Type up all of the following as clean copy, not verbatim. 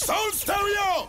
Soul Stereo.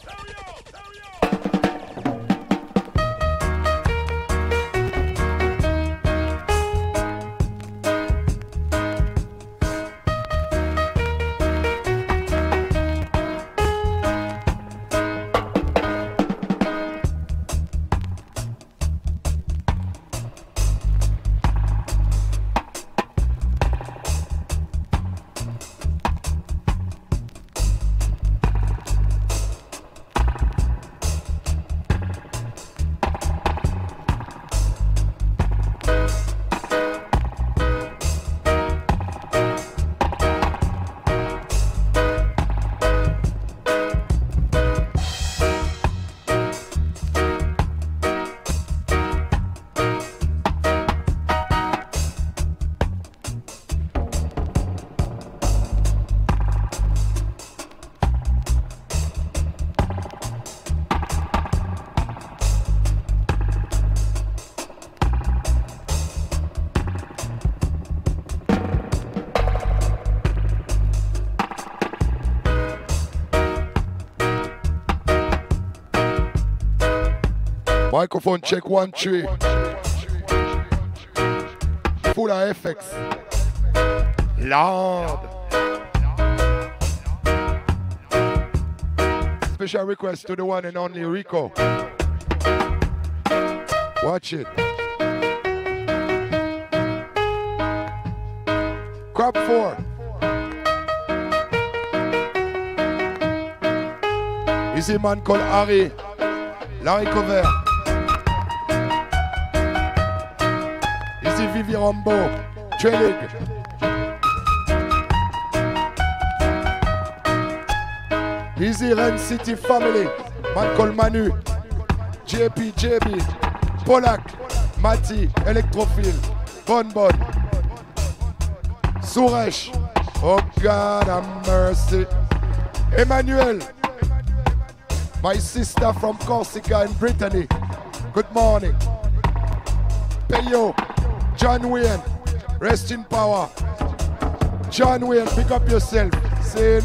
Microphone check 1 3. Full of effects. Lord. Special request to the one and only Rico. Watch it. Crop 4. Is a man called Larry Cover. Vivi Rambo, Trellig. Easy Ren City Family, man called Manu, JP, JB, Polak, Mati, Electrophile, Bon, Suresh, oh God have mercy, Emmanuel, my sister from Corsica in Brittany, good morning, Peyo, John Wayne, rest in power. John Wayne, pick up yourself. Saying,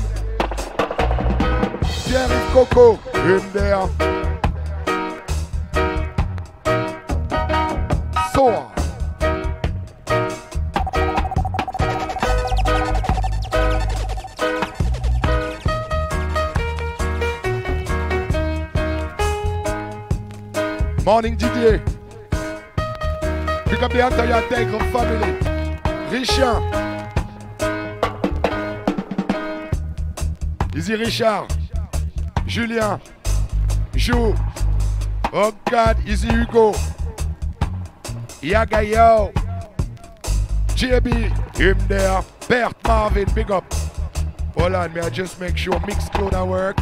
Jerry Coco, him there. So. Morning, Didier. Pick up the entire Tegre family. Richard. Easy Richard. Julien. Jou. Oh God, Easy Hugo. Yagayo. JB. Him there. Bert Marvin, big up. Hold on, may I just make sure mix cloud work.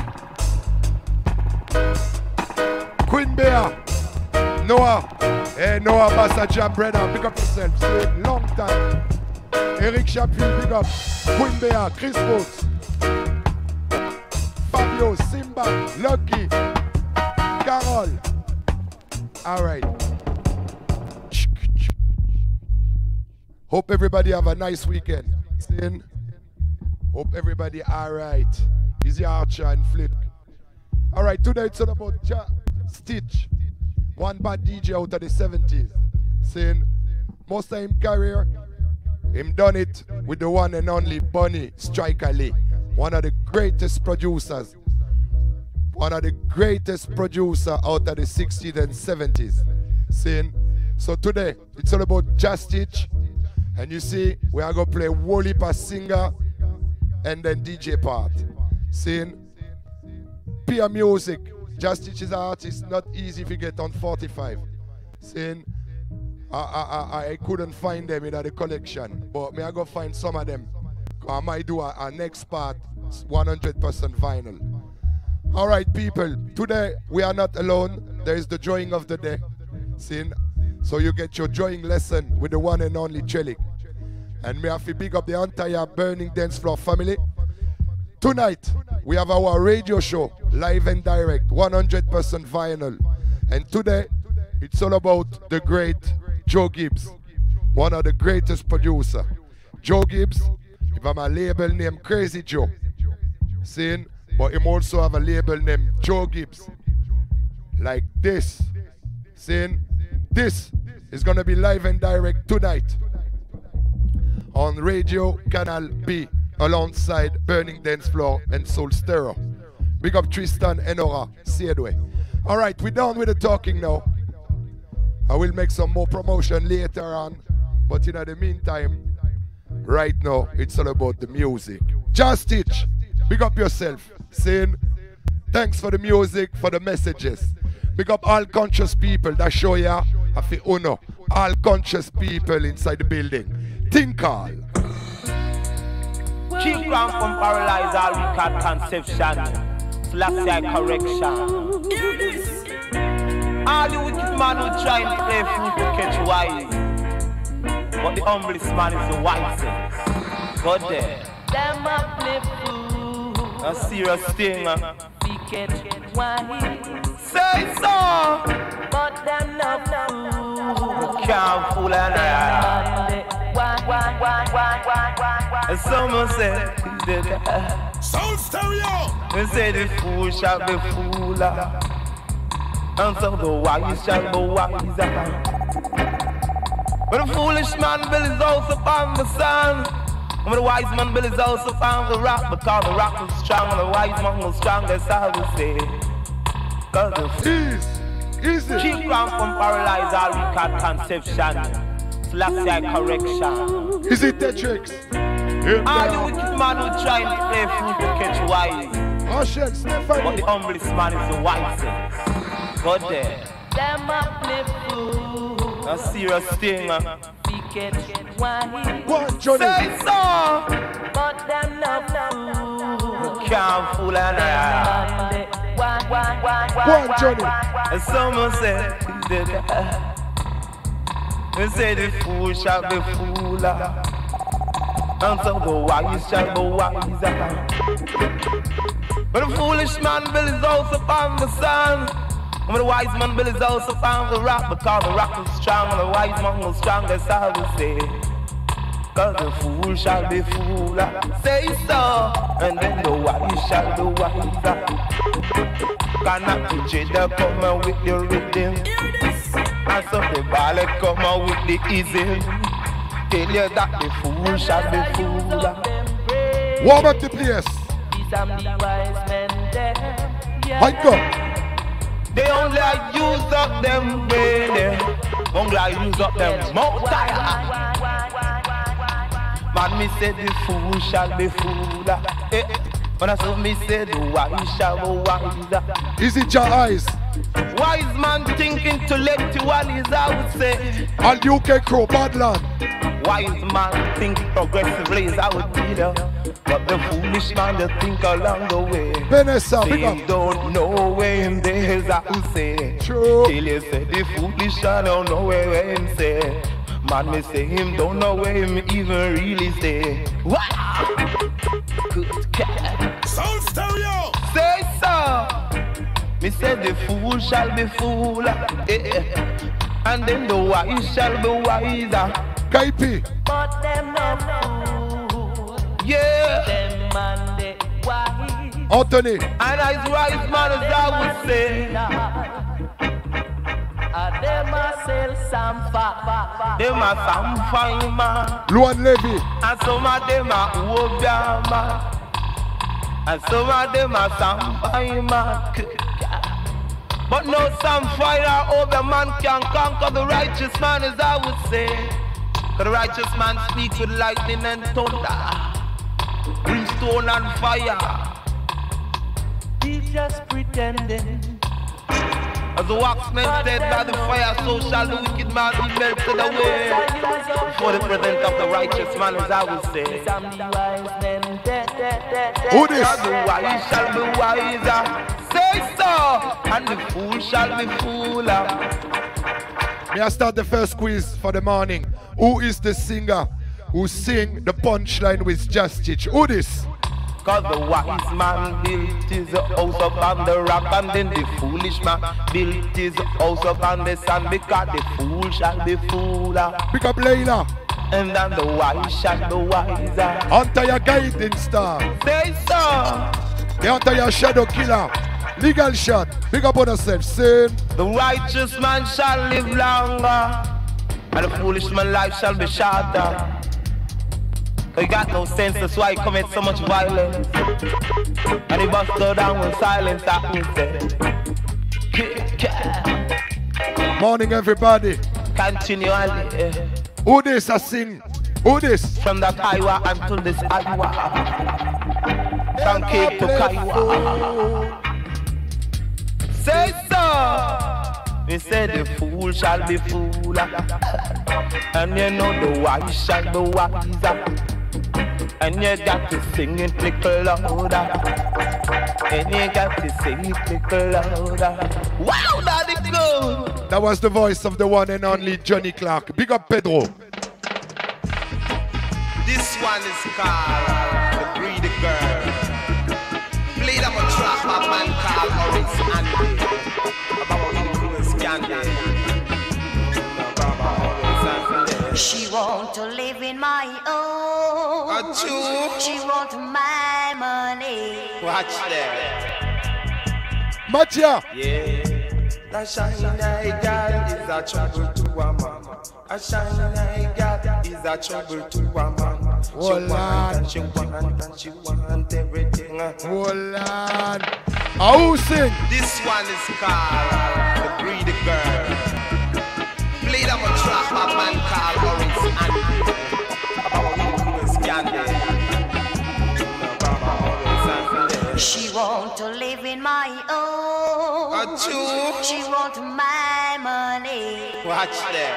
Queen Bear. Noah. Hey, Noah Bassa Jam Brenner, pick up yourself. See, long time. Eric Chapul, big up. Queen Bear, Chris Brooks. Fabio, Simba, Lucky, Carol. All right. Hope everybody have a nice weekend. See? Hope everybody all right. Easy Archer and Flip. All right, today it's all about Stitch. One bad DJ out of the 70s. Saying, most of him career, him done it with the one and only Bunny Striker Lee. One of the greatest producers. One of the greatest producer out of the 60s and 70s. Saying, so today, it's all about Just Stitch. And you see, we are going to play Wally Pass singer and then DJ part. Saying, peer music. Just Stitch is an artist, not easy if you get on 45. Saying, I couldn't find them in the collection, but may I go find some of them. I might do a next part, 100% vinyl. All right, people, today we are not alone. There is the drawing of the day. Saying, so you get your drawing lesson with the one and only Trellig. And may I have to big up the entire Burning Dance Floor family. Tonight, we have our radio show, live and direct, 100% vinyl. And today, it's all about the great Joe Gibbs, one of the greatest producers. Joe Gibbs, if I'm a label name, Crazy Joe. Saying, but him also have a label named Joe Gibbs. Like this. Saying this is gonna be live and direct tonight on Radio Canal B alongside Burning Dance Floor and Soul Stereo. Big up Tristan and Nora Siedwe. Alright, we're done with the talking now. I will make some more promotion later on, but in the meantime, right now, it's all about the music. Just Stitch, big up yourself. Saying thanks for the music, for the messages. Big up all conscious people that show ya I feel honor. All conscious people inside the building. Think all. Keep ground from paralyze all wicked conception. Slap correction. Hear this. All the wicked man who try and play food to catch wise. But the humblest man is the wisest. God there. Them a play fool. A serious thing. We catch wise. Say so. But them not fool. Can't fool an eye. And someone said, Soul Stereo. they say the fool shall be fooler, and so the wise shall be wiser. But the foolish man built his house upon the sand, and the wise man built his house upon the rock, because the rock is strong and the wise man was strong, that's how we say. Cause the Easy. keep ground from paralyze all wicked conception. Slap correction. Is it Tetrix? All the wicked man who try and play food to catch wise. Ocean, But Stephanie. the humblest man is the wisest. God there. Them a play fool. A serious thing. We catch wise. Go on, Johnny. Say so. But them not fool. Can't fool an eye. Go on, Johnny. And someone said, they say the fool shall be fooler, and so the wise shall be wiser. But the foolish man built his house upon the sand, and the wise man built his house upon the rock, because the rock is strong and the wise man was strong, that's how we say. Cause the fool shall be fooler, say so, and then the wise shall be wiser. Cannot the jada come out with the rhythm, and so the ballet come out with the easy. Tell you that the fool shall be fooler. Warm up the place. These are the wise men there. Hike up. They only use up them brain, only use up them mouth tire. Man, me say the fool shall be fooler. When I saw me say the wise shall be wiser. Is it your eyes? Wise man think intellectual is I would say. All UK crew, Badland. Wise man think progressively is I would be there. But the foolish man just think along the way. Vanessa, big They up. don't know where him there is I would say. True. Till you say the foolish man don't know where him say. Man me say him don't know where him even really say. Wow! Good cat. Soul Stereo. Say so. Me say the fool shall be fool, and then the wise shall be wiser. Kaipi. But them not fool. Yeah. Them man they wise. Anthony. And as wise man as I would say, Them a sell some fat. them a some fine man, Luan Levy. and some of them a obia man, and some of them a some fine man. But no some fire over man can conquer the righteous man, as I would say. The righteous man speaks with lightning and thunder, brimstone and fire. He's just pretending. As the wax melted by the fire, so shall the wicked man be melted away. For the presence of the righteous man, as I would say. Who this? And the wise shall be wiser, say so, and the fool shall be fooler. May I start the first quiz for the morning? Who is the singer who sing the punchline with Justich? Who this? Cause the wise man built his house upon the rock, and then the foolish man built his house upon the sand, because the fool shall be fooler, Pick up Layla. and then the wise shall be wiser. Onto your guiding star. Say so, The hunter your shadow killer. Legal shot. Big up on yourself. Sin. The righteous man shall live longer, and the foolish man life shall be shorter. He got no sense, that's why he commits so much violence. And he must go down with silence, that means that. Morning, everybody. Continually. Who this I sing? Who this? From that Iowa until this Iowa. From Cape to Kiowa. Say so. We say the fool shall be fool. And you know the wise shall be wiser. And you got to sing it little louder. And you got to sing it little louder. Wow, daddy go! That was the voice of the one and only Johnny Clark. Big up Pedro. This one is called The Greedy Girl. Played up a trap of man called Maurice Andy. About Candy. She want to live in my own. She want my money. Watch that. Matia. Yeah. That shiny girl is a trouble to a man. A shiny girl is a trouble to a man. Oh, Lord. She want everything. Oh, Lord. Who sing? This one is called The Greedy Girl. Played up a trap of man called Maurice Andy. She want to live in my own. She want my money. Watch that.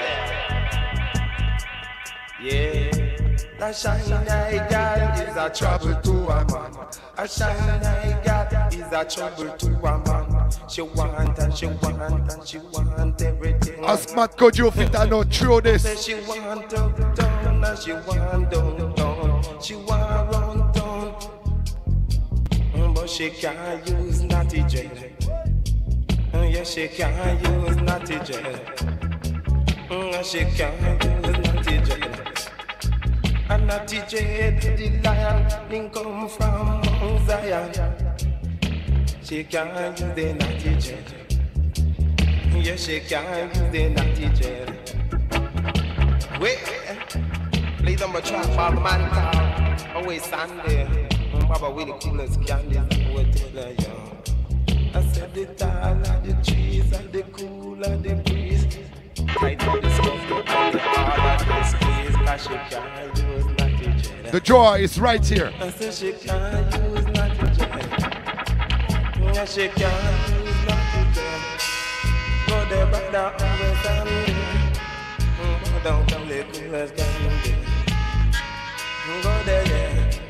Yeah. That shiny girl is a trouble to a man. A shiny girl is a trouble to a man. She want and she want and she want everything. As Matt Kojo fit and not through this. She want down and she want down. She want run down. But she can't use naughty gel. Yes, she can't use naughty gel. She can't use naughty gel. And naughty gel, the lion, didn't come from Mount Zion. She can't use the naughty gel. Yes, she can't use the naughty gel. Wait, play them a track for the man called Always Sunday. Baba with the coolest candy, whatever, yeah. I said the tall of the trees and the cool of the breeze. I know the stuff to all the hard of the squeeze. Cause she can't use naughty gel. The joy is right here. I said she can't use naughty gel. Yeah, she can't use naughty gel. Go there, brother, always Sunday. Go down to the coolest candy. Go there, yeah.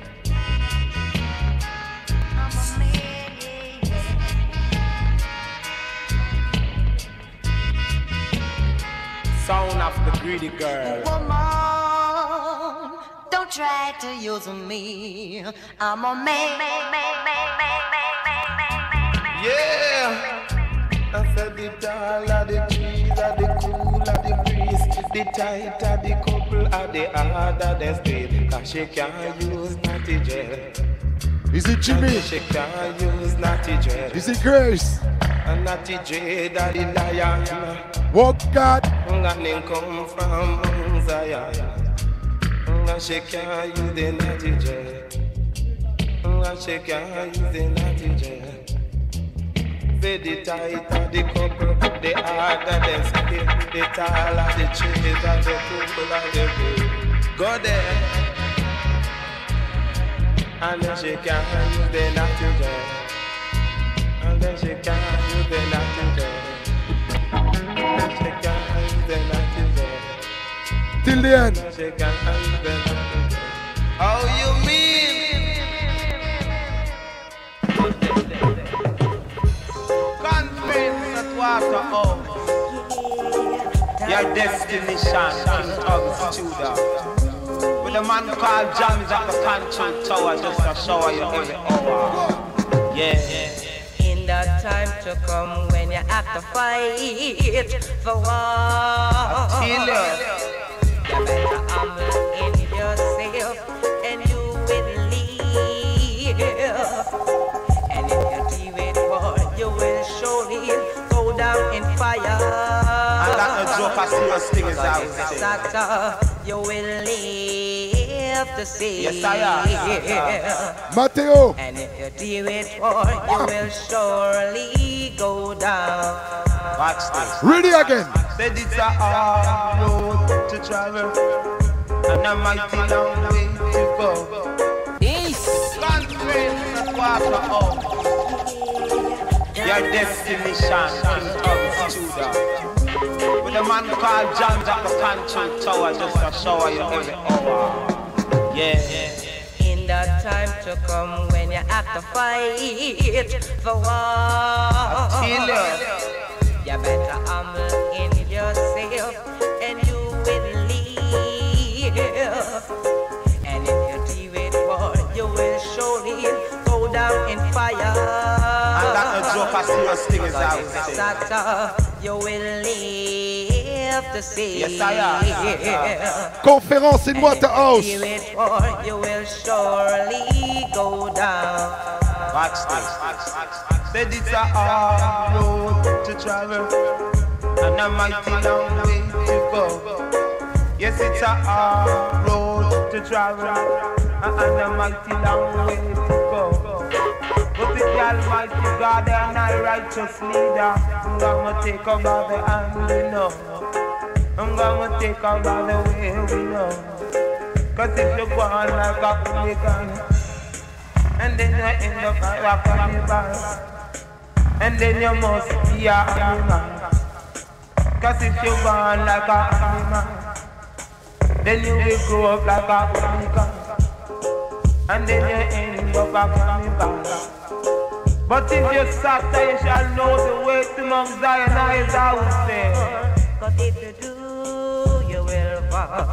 Sound of the Greedy Girl. Woman, don't try to use me. I'm a man. Yeah. I said the tall of the trees, of the cool of the breeze, the tight of the couple of the harder the state. Cause she can't use naughty gel. Is it Jimmy? She can't use naughty gel. Is it Grace? And naughty gel, daddy lion. What God? And then come from Mount Zion. And she can't use the naughty gel. And she can't use the naughty gel. Say the tight of the couple, the harder the skin, the tall of the trees and the couple of the wood. Go there. And then she can't use the naughty gel. And then she can't use the naughty gel. Till the end. How you mean? Confess that water out. Your destination in August Tudor. With a man called James at the control tower just to shower you every hour. Yeah. That time to come when you have to fight for what? You better humble in yourself and you will live. serious thing is out there. That you will live to see. Yes, I am. Mateo. And if you do it for, you will surely go down. Watch this. Ready again. Said it's a hard road to travel, and a mighty long way to go. East. Concentrate, walk up. Your destination is Judah. With a man called John at the control tower, just to shower you every hour. Yeah. In the time to come when you have to fight for war, you better humble in yourself and you will live. And if you do it for, you will surely go down in fire. A serious thing is out there. That you will live to see. Yes, I am. Conférence in Waterhouse. You will surely go down. Watch this. Said it's a hard road to travel, and a mighty long way to go. Yes, it's a hard road to travel, and a mighty long way to go. But it's the Almighty God and I righteous leader. I'm gonna take over the hand we know. I'm gonna take over the way we know. Cause if you go on like a hooligan, and then you end up like a cannibal, and then you must be a animal. Cause if you go on like a animal, then you will grow up like a hooligan, and then you end up a cannibal. But if you suffer, you shall know the way to Mount Zion, as I would say. Cause if you do, you will fall.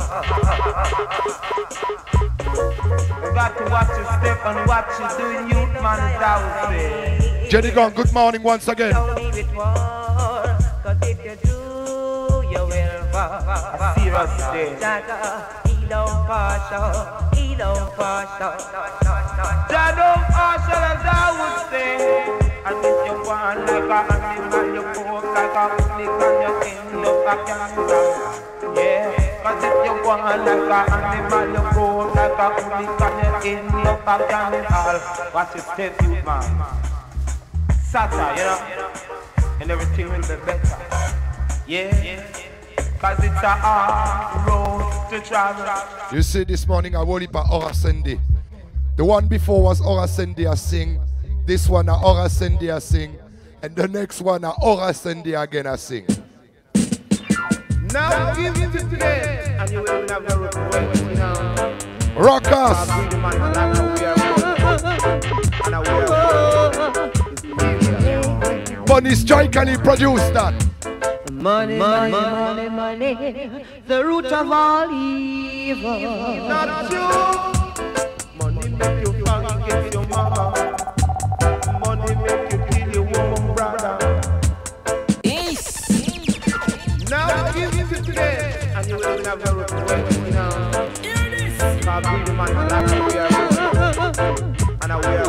You got to watch your step and watch you doing, youth man, as I would say. Jenny Gunn, good morning once again. Don't leave it war, cause if you do, you will fall. A serious day. He don't partial, he don't partial. Jah don't partial, as I would say. And if you want like a animal, you go up like a hooligan, you end up a cannibal. Yeah, cause if you want like a animal, you go up like a hooligan, you end up a cannibal. Watch your step, youth man. Sata, you know, and everything will be better. Yeah, cause it's a hard road to travel. You see, this morning I woke up at Ora Sunday. The one before was Ora Sunday I sing. This one a Ora Sunday I sing. And the next one a Ora Sunday again I sing. Now give it to today, and you will never regret it now. Rockers! Bunny Strike and he produced that. Money, money, money, money, the root of all evil. Not you. Money make you forget your mama. Money make you kill your woman brother. Now give it to today, and you will never regret it now. Hear this. Cause we the man like we are, and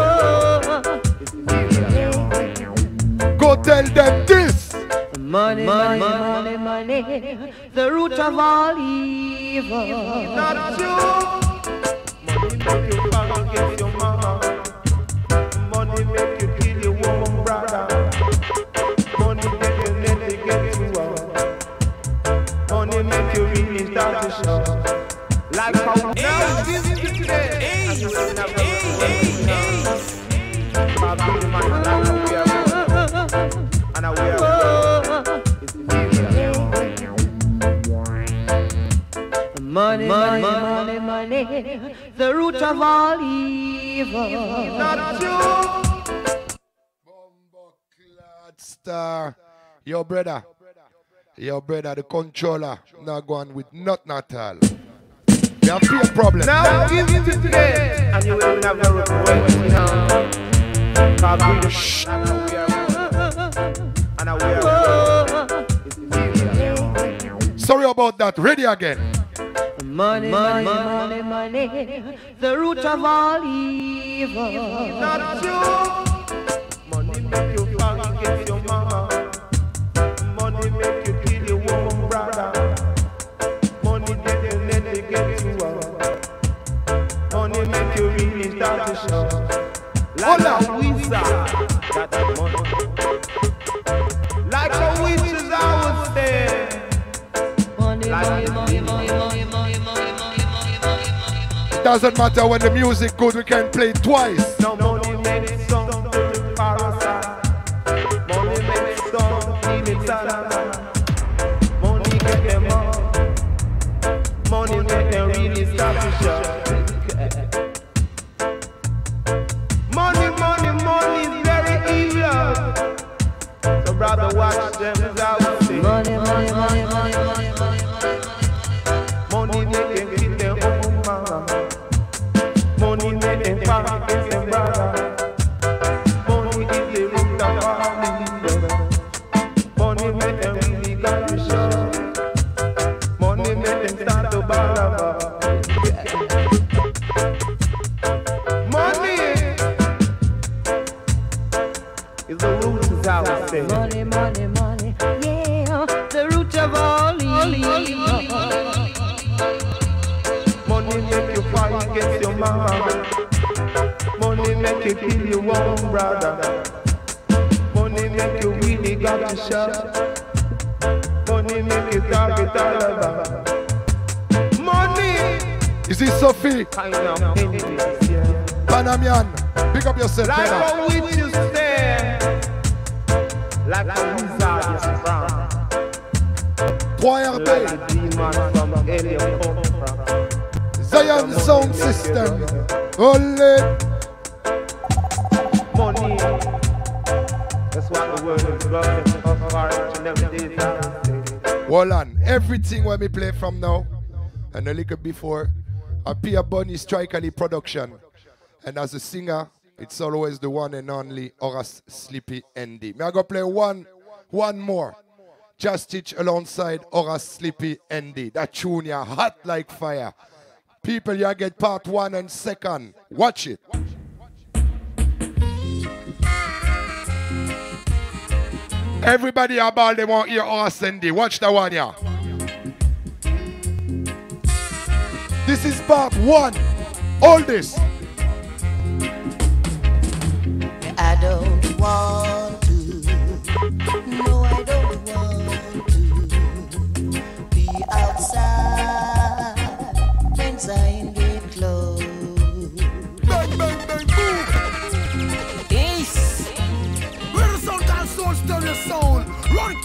go tell them this. Money, money, money, money, the root of all evil. Not you. Money make you forget your mama. Money make you kill your woman brother. Money make you let it get you out. Money make you really start to show. Like how now give it to today. And you will never and I money, money, money, money, the root of all evil. Not you. Bumbleclad star. Your brother, the controller, not going with nothing at all. You have a problem. Now give it to today, and you will never regret it now. Shh. Sorry about that. Ready again. Money, money, money, money, the root of all evil. Not you. Money make you forget your mama. Money make you kill your woman brother. It doesn't matter when the music good, we can play it twice. No money makes some parasite. Money makes some feeling sad. Money get them up. Money make them really start to shout. Money is very evil. So brother, watch them without say. Money make them kill their own mama. Money make them fight against them brother. Money is the root of all evil. Money make them really got to show. Money make them start to bother. Money is the root of our sin. Money, yeah, the root of all evil. Money make you fight against your mama. Money make you kill your own brother. Money make you really got to shout. Money make you target all of them. Money Is it Sophie? kind of enemies, yeah. Panamian, pick up yourself. Like Pena. a witch you stand, like a wizard you frown, 3RB, like a demon from alien come from. Zion Sound System. Ole. Money, that's what the world is running of courage and every day is Hold on. Everything when we play from now and a little before, I Pierre Bunny Strike Ali production. And as a singer, it's always the one and only Horace Sleepy ND. May I go play one more? Just Teach alongside Horace Sleepy ND. That tune ya hot like fire. People, you get part 1 and 2nd. Watch it. Everybody about they want hear Horace ND. Watch that one, yeah. This is part 1. All this. I don't want to, no I don't want to be outside when Zion get close. Bang, bang, bang, boom. Peace. Where the sound and soul still your soul. Run.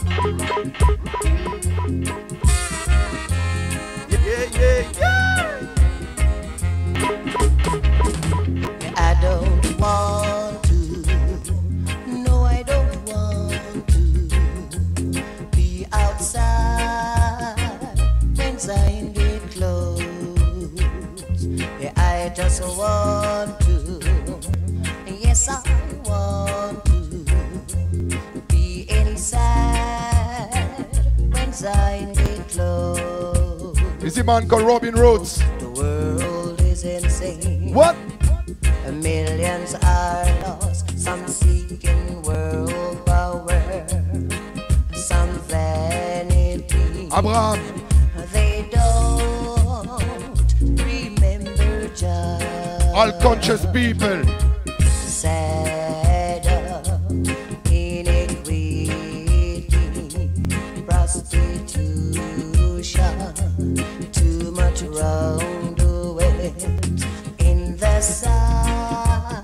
yeah. I don't want to, no I don't want to be outside when Zion get close. Yeah, I just want to, yes I want to be inside when Zion get close. Is the man called Robin Rhodes? The world is insane. What? Millions are lost, some seeking world power, some vanity. Abraham. They don't remember just All conscious people. sad inequity, prostitution, too much wrong doing in the sight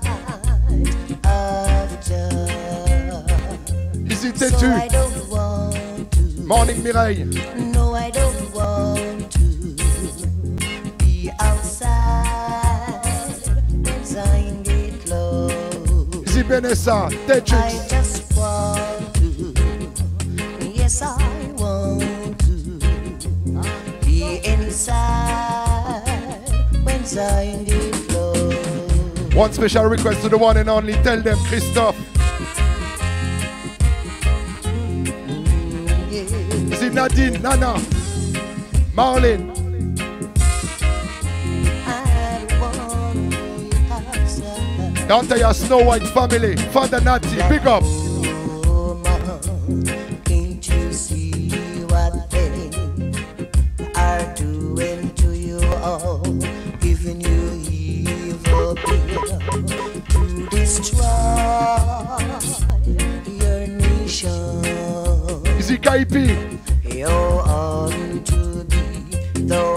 of judge. Is it So tattoo? I don't want to, Morning Mireille. no I don't want to be outside when Zion get close. Is it Vanessa? I Tetris. just want to, yes I want to be inside when Zion get close. One special request to the one and only. Tell them, Christophe. Is it Nadine, Nana, Marlene? I want to be outside. Down to your Snow White family. Father Natty, big up. Can't you see what they are doing to you all, giving you evil bill to destroy your nation? Is it KP? You're on to be the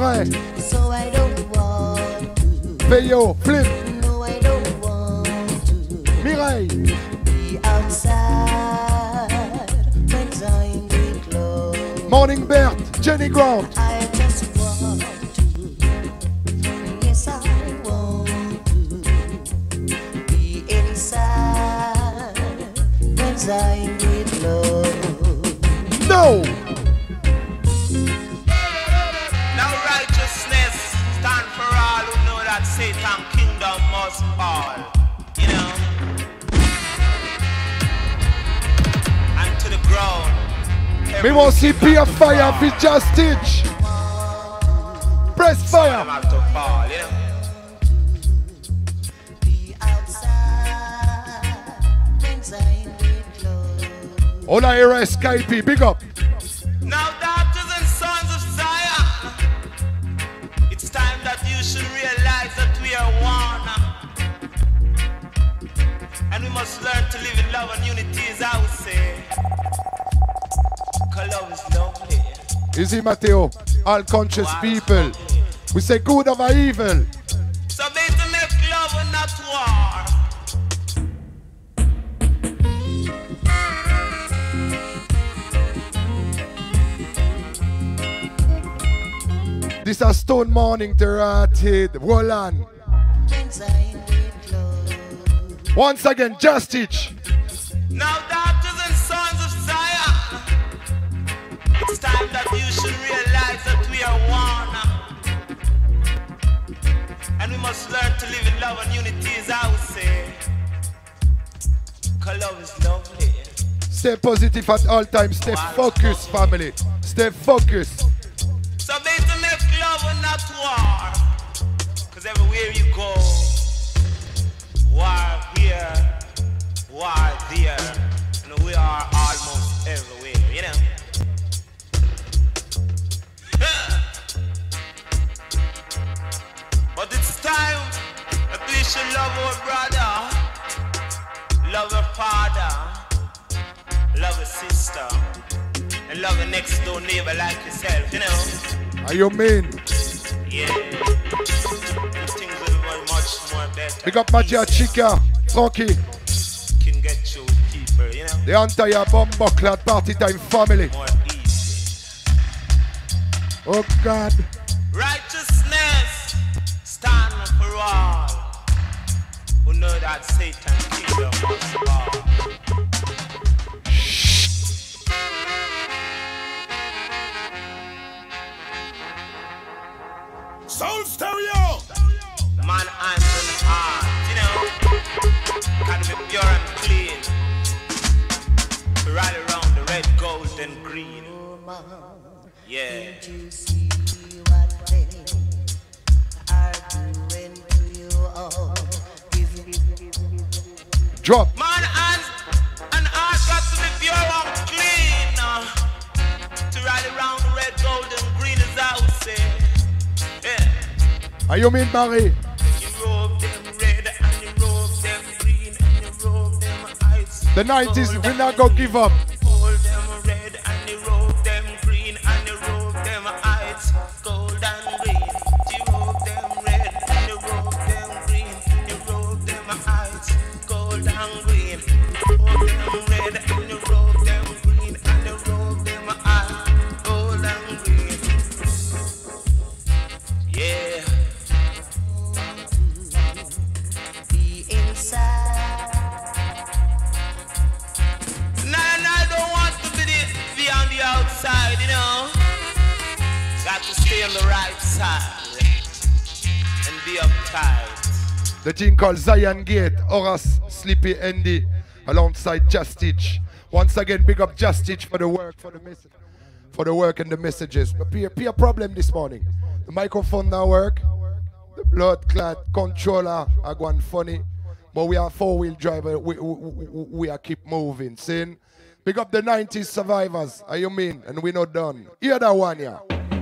vrai. So I don't want to. Peyo, Flip. No, I don't want to. Mireille. Be outside when time will close. Morning Bert, Jenny Grant. I just want to. Yes, I want to. Be inside when time will close. No. Now righteousness stand for all who know that Satan kingdom must fall. You know. And to the ground. We want to see Pia fire if it's just stitch. Press fire. Have to fall, you know. Be outside when time will close. Ola era Skype, big up. Now, daughters and sons of Zion, it's time that you should realize that we are one. And we must learn to live in love and unity, as I would say. Because love is lovely. Easy Matteo, all conscious people. We say good over evil. So better make love and not war. This a stone morning to Ratted, Roland. When time will close. Once again, just teach. Now, daughters and sons of Zion, it's time that you should realize that we are one. And we must learn to live in love and unity, as I would say. Because love is lovely. Stay positive at all times. Stay focused, family. Stay focused. So better make love and not war. Because everywhere you go, war here, war there. And we are almost everywhere, you know. But it's time that we should love our brother, love our father, love our sister, and love the next door neighbor like yourself, you know. Are you mean? Yeah. And things will be much more better. Big up Magia Chica, Frankie. Can get you people, you know. The entire Bumbuckler party time family. More easy. Oh God. Righteousness stand for all who know that Satan kingdom must fall. Soul Stereo! Man, hands and heart, you know, can be pure and clean. Right around the red, gold, and green. Yeah. Can't you see what they are doing to you all? Drop. Man, hands and heart got to be pure and clean. To ride around the red, gold, and green, as I would say. Yeah. Are you mean Barry? You robe them red and you robe them green and you robe them ice. The 90s, we're not gonna give up. Hold them red and you robe them green and you robe them ice. Gold and green. You robe them red and you robe them green and you robe them ice. Gold and green. Robe them red and you robe them green and you robe them ice. Gold and green. Yeah. Be inside. And I don't want to be on the outside, you know. Got to stay on the right side and be uptight. The team called Zion Gate, Horace, Sleepy Andy, alongside Just Stitch. Once again, big up Just Stitch for the work, for the work and the messages. But be a problem this morning. The microphone now work. The blood clot controller are going funny. But we are four-wheel driver. We are keep moving. Seeing? Big up the 90s survivors. Are you mean? And we not done. Hear that one, yeah.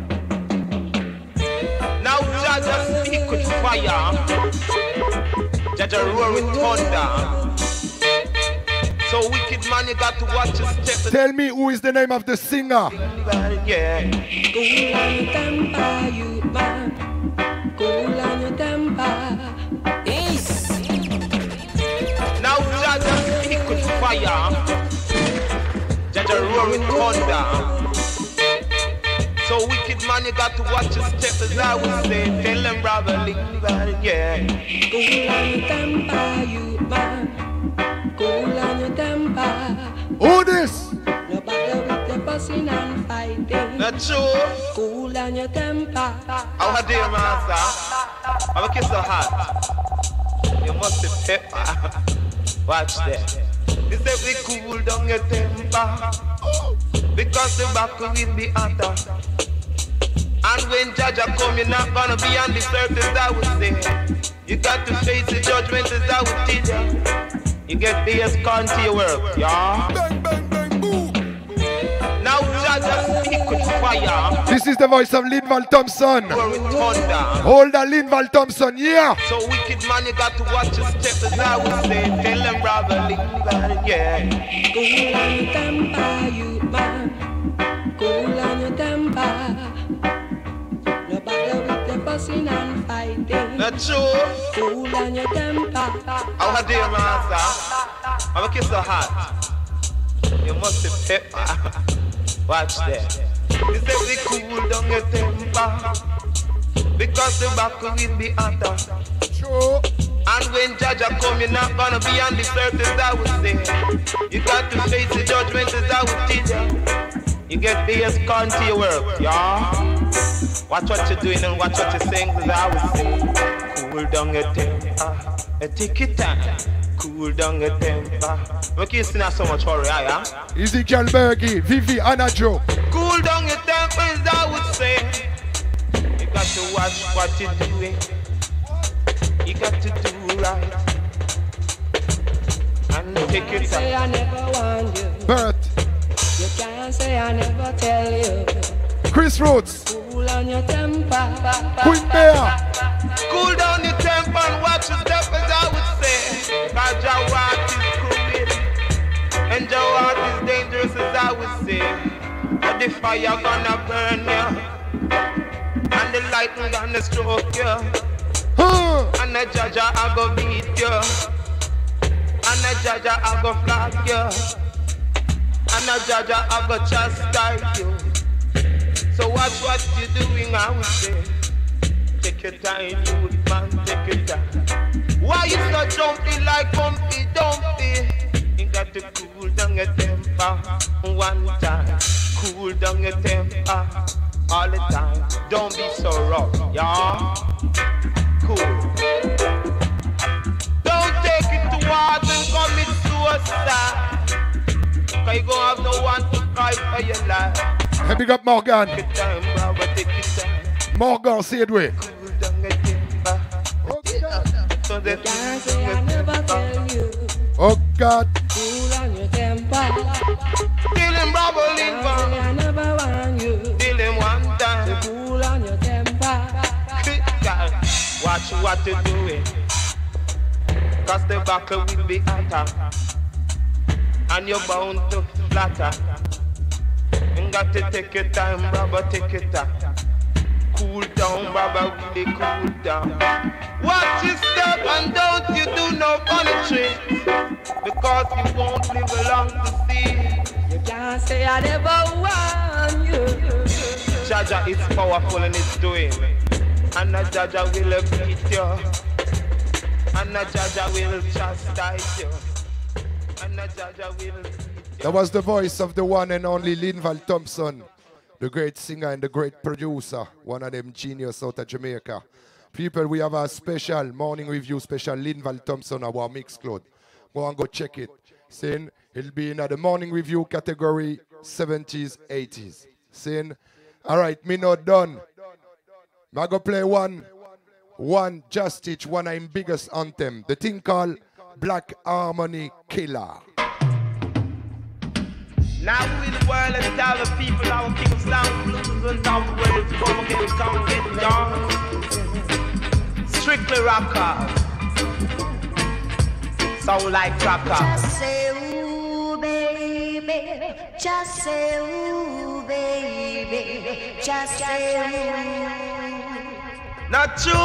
Now Jaja speak with fire. Jaja roar with thunder. So wicked man, you got to watch your step. Tell me who is the name of the singer. Yeah. Go and by you, roaring thunder. So wicked man, you got to watch your step, as I would say. Tell them brother, leave that, yeah. Cool on your temper, you man. Cool on your temper. Who this? No bother with the fussing and fighting. Not true. Cool on your temper. How dear master? I'm a kiss so hot. You must be pepper. Watch that. You say we cool down your temper, because the back will be hotter. And when Jaja come, you're not gonna be on the surface, I would say. You got to face the judgment, as I would tell you. You get BS con to your work, yeah? Bang, bang, bang, boom. Now Jaja speak with fire. This is the voice of Linval Thompson. Roaring thunder. Hold on, Linval Thompson, yeah. So wicked man, you got to watch your step, as I would say. Tell them brother, leave that, yeah. Cool on your temper, you man. Cool on your temper. No bother with the fussing and fighting. Not true. Cool on your temper. How dear master? I'm a kiss so hot. You must be pepper. Watch that. You say we cool down your temper, because the back will be hotter. True. And when Jaja come, you're not gonna be on the surface, I would say. You got to face the judgment, as I would tell you. You get BS con to your work, yeah? Watch what you're doing and watch what you're saying, as I would say. Cool down your temper, take your time. Cool down your temper. We can't see so much hurry, yeah? Ezekiel Bergie, Vivi, Anna Joe. Cool down your temper, as I would say. You got to watch what you're doing. You got to do right. And take your Say I time. never warned you. Bert, You can't say I never tell you. Chris Rhodes, Cool on your temper. Queen Bear. Cool down your temper and watch your step, as I would say. Cause Jawad is crooked and Jawad is dangerous, as I would say. And the fire gonna burn you, and the lightning gonna stroke you, and the Jaja I go beat you, and the Jaja I go flag you, and the Jaja I go chastise you. So watch what you're doing, I would say. Take your time, you man, take your time. Why you so jumpy like Humpty Dumpty? You got to cool down your temper one time. Cool down your temper all the time. Don't be so rough, y'all. Cool. Don't take it to heart and commit suicide. Cause you gon' have no one to cry for your life. Hey, big up Morgan. Take your time, brother, take your time. Morgan, say it way. Cool down your temper. So that Can't say I never tell you. Oh God. Cool on your temper. Kill him, bravo, Can't say I live. never warn you. Kill him one time. Cool on your temper. Watch what you're doing. Cause the battle will be hotter, and you're bound to flatter. You got to take your time, brother, take your time. Cool down, brother, really cool down. Watch your step and don't you do no funny tricks, because you won't live long to see. You can't say I never warn you. Jaja is powerful and it's doing. And a Jaja will beat you, and a Jaja will chastise you, and a Jaja will beat you. That was the voice of the one and only Linval Thompson, the great singer and the great producer, one of them genius out of Jamaica. People, we have a special morning review special Linval Thompson, our Mixcloud. Go and go check it. Saying it'll be in the morning review category 70s, 80s. Saying, all right, me not done. I go play one Justice, one of his biggest anthem. The thing called Black Harmony Killer. Now we in the world, let's tell the people our king of sound blues and down ways come get down. Strictly rockers, sound like crackers. Just say ooh, baby. Just say ooh, baby. Just say ooh. Not true,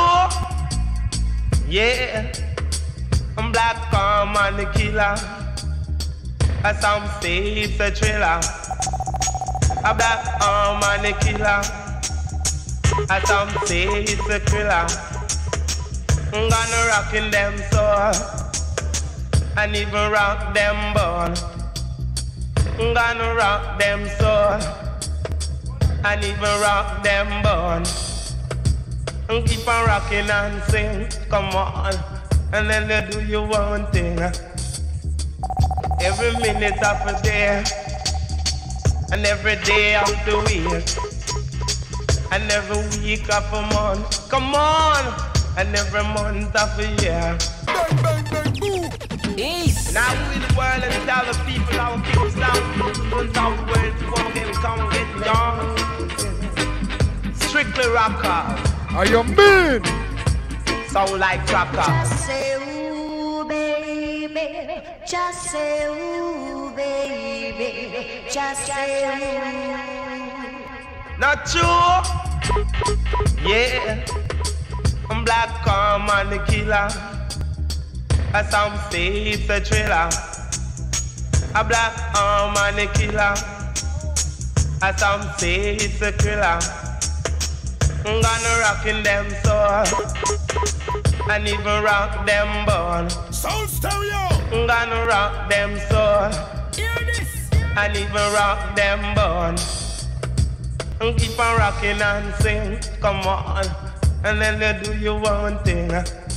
yeah. I'm Black Harmony Killer. Some say it's a thriller, a black harmony killer. Some say it's a thriller. I'm gonna rock in them soul and even rock them bone. I'm gonna rock them soul and even rock them bone. And keep on rocking and sing, come on, and then they do your own thing. Every minute of a day, and every day of the week, and every week of a month, come on, and every month of a year. Bang, bang, bang, boom. Now we in the world and tell the people our kings down, run down the world before they come get down. Strictly rockers. Are you mean? Sound like rockers. Just say ooh, baby. Just say ooh, baby. Just say ooh. Not true. Yeah. I'm black harmony killer. Some say it's a thriller. A black harmony killer. Some say it's a thriller. I'm gonna rock in them soul and even rock them bone. Sound stereo. I'm gonna rock them soul Hear this. and even rock them bone. And keep on rocking and sing, come on, and then they do your own thing.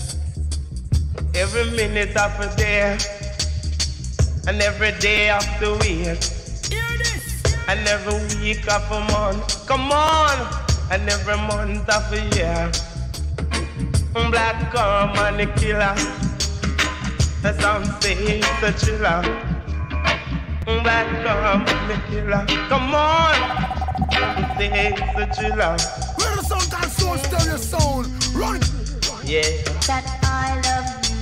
Every minute of a day, and every day of the week, Hear this. and every week of a month, come on, and every month of a year. Black harmony killer, some say it's a thriller. Black harmony killer, come on, some say it's a thriller. Where the sound and soul stereo sound. Run. Yeah. That I love you,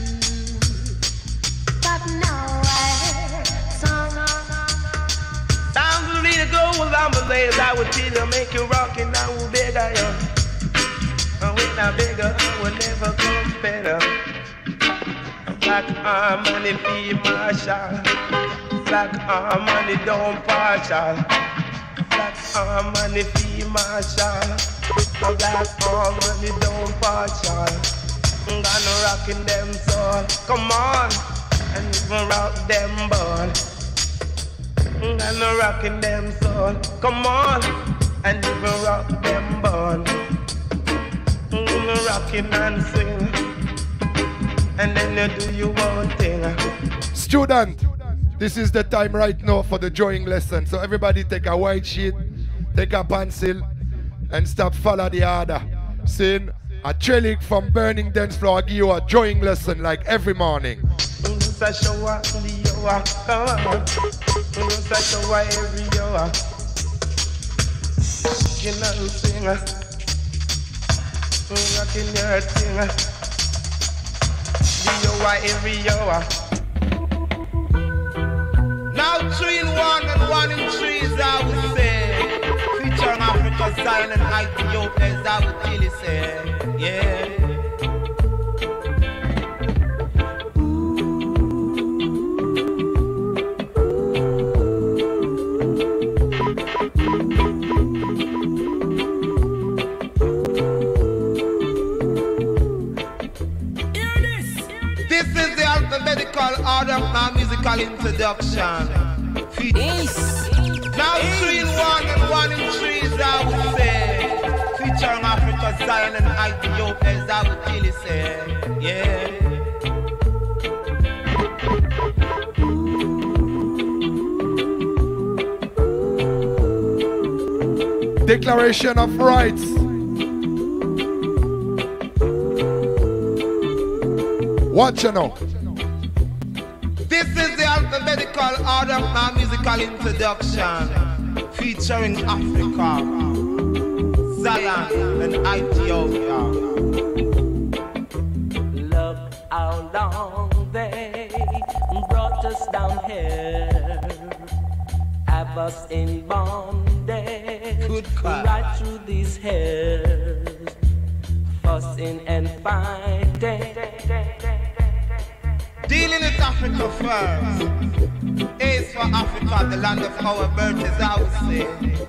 but now I song. Time to really go with ambulance. I would tell you, make you rock and I will bigger you. And when I'm bigger, I will never come better. Black harmony be marshal. Black harmony don't partial. Black harmony be marshal. Black harmony don't partial. I'm gonna rock in them soul. Come on, and even rock them ball. I'm gonna rock in them soul. Come on, and even rock them ball. I'm gonna rock in and sing, and then you do your own thing. Student, this is the time right now for the drawing lesson. So everybody take a white sheet, take a pencil, and stop follow the order. Saying a trellick from Burning Dance Floor give you a drawing lesson like every morning. Show up the hour, come on. Show up every hour. You know, sing, rocking your thing. The hour every hour. Now 3 in 1 and 1 in 3 is I would say. Featuring Africa, Zion and Ethiopia is I would really say. Yeah. Alphabetical order of my musical introduction. Now 3 in 1 and 1 in 3 is I would say. Featuring Africa, Zion and Ethiopia is I would really say. Yeah. Declaration of Rights. Watch you now. This is the alphabetical order of my musical introduction. Featuring Africa, Zion and Ethiopia. Look how long they brought us down here, have us in bondage. Good God. Right through these hairs, fussing and fighting. Dealing with Africa first. It's for Africa, the land of our birth, as I would say.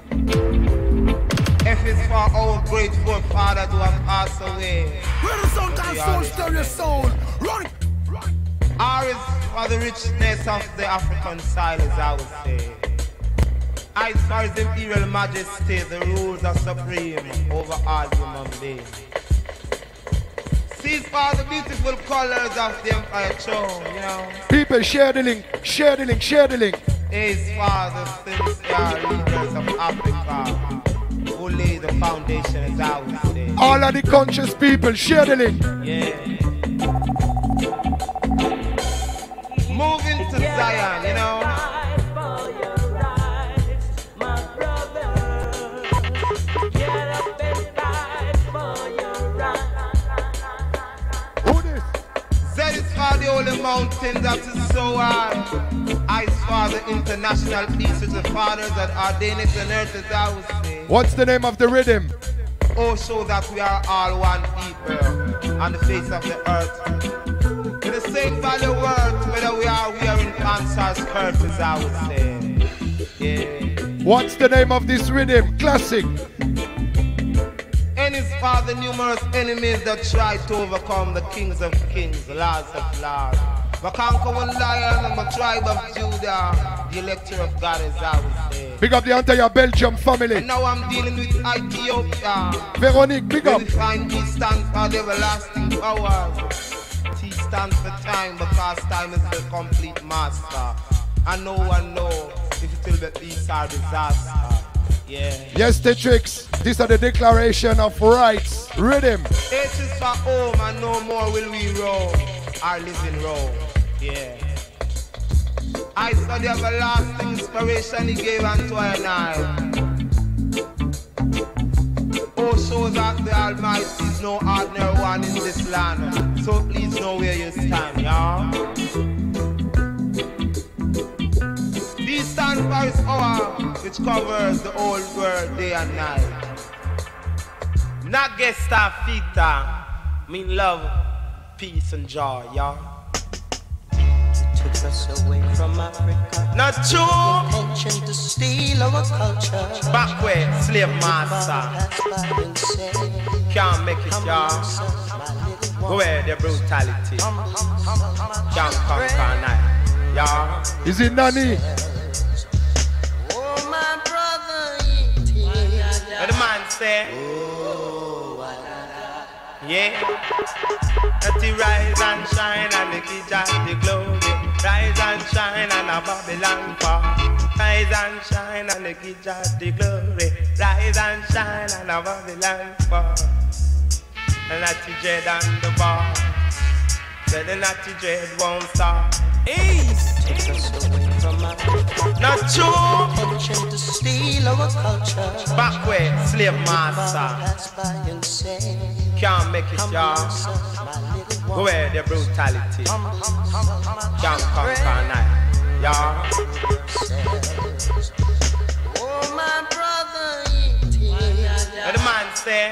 F is for our great forefathers who have passed away. Where the sound and soul stir your soul. Run! R is for the richness of the African style, as I would say. As far as imperial majesty, the rules are supreme over all human beings. These are the beautiful colors of the Empire Throne, you know. People, share the link, share the link, share the link. His father, sincere leaders of Africa, who lay the foundation, as I would say. All of the conscious people, share the link. Yeah. Moving to Zion, you know. The holy mountain that is so high. I saw the international peace of the fathers that ordained it on earth, as I would say. What's the name of the rhythm? Oh, so that we are all one people on the face of the earth. With the same value worth, whether we are wearing pants or skirts, as I would say. Yeah. What's the name of this rhythm? Classic. And his father numerous enemies that try to overcome the kings of kings, the lords of lords. But conquer one lion and the tribe of Judah, the elector of God, as I would say. Big up the entire Belgium family. And now I'm dealing with Ethiopia. Veronique, big up. We find E stands for the everlasting powers. T stands for time, because time is the complete master. And no one knows if it will be peace or disaster. Yeah. Yes, Tetrix. These are the declaration of rights. Rhythm. H is for home, and no more will we roam. Our living roam. Yeah. I saw the everlasting inspiration he gave unto I and I. Oh, so that the Almighty is no ordinary one in this land. So please know where you stand, y'all. These stand for his hour, which covers the whole world day and night. Not get star fita, mean love, peace and joy, y'all. Took us away from Africa. Not true. Intention to steal our culture. Backway, slave master. Can't make it, y'all. Go where the brutality. Can't conquer night, y'all. Is it Nani? Oh, my brother, What the man say? Yeah. Let it rise and shine and make it just the glory. Rise and shine and a Babylon fall. Rise and shine and make it just the glory. Rise and shine and a Babylon fall. And let the dread on the bar. Said the natty dread won't stop. Ease. take us away from Africa. Not true. Intention to steal our culture. Backway, slave master. Can't make it, y'all. Go where the brutality. Can't conquer night, y'all. Oh, my brother, And the man say,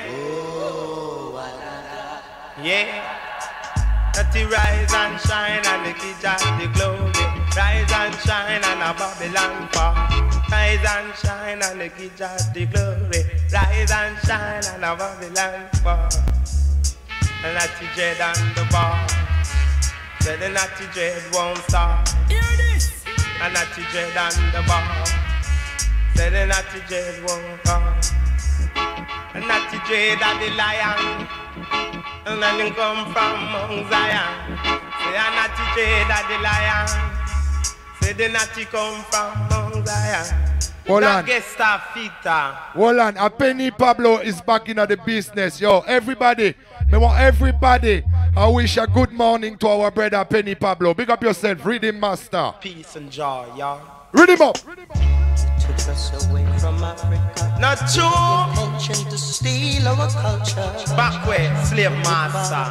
yeah. Let it rise and shine and make it just the glory. Rise and shine and a Babylon fall. Rise and shine and make it just the glory. Rise and shine and a Babylon fall. And let the dread on the bar. Say the natty dread won't stop. Hear this. And natty dread on the bar. Say the natty dread won't stop. And natty dread of the lion. And then you come from Mount Zion. Say a natty dread of the lion. Say the natty come from Mount Zion. Hold Not on. get Starfita. Hold on, a Penny Pablo is back in the business. Yo, everybody, I want everybody, I wish a good morning to our brother Penny Pablo. Big up yourself, read him, master. Peace and joy, y'all. Read him up. took us away from Africa. Not true. Intention to steal our culture. Backway, slave master.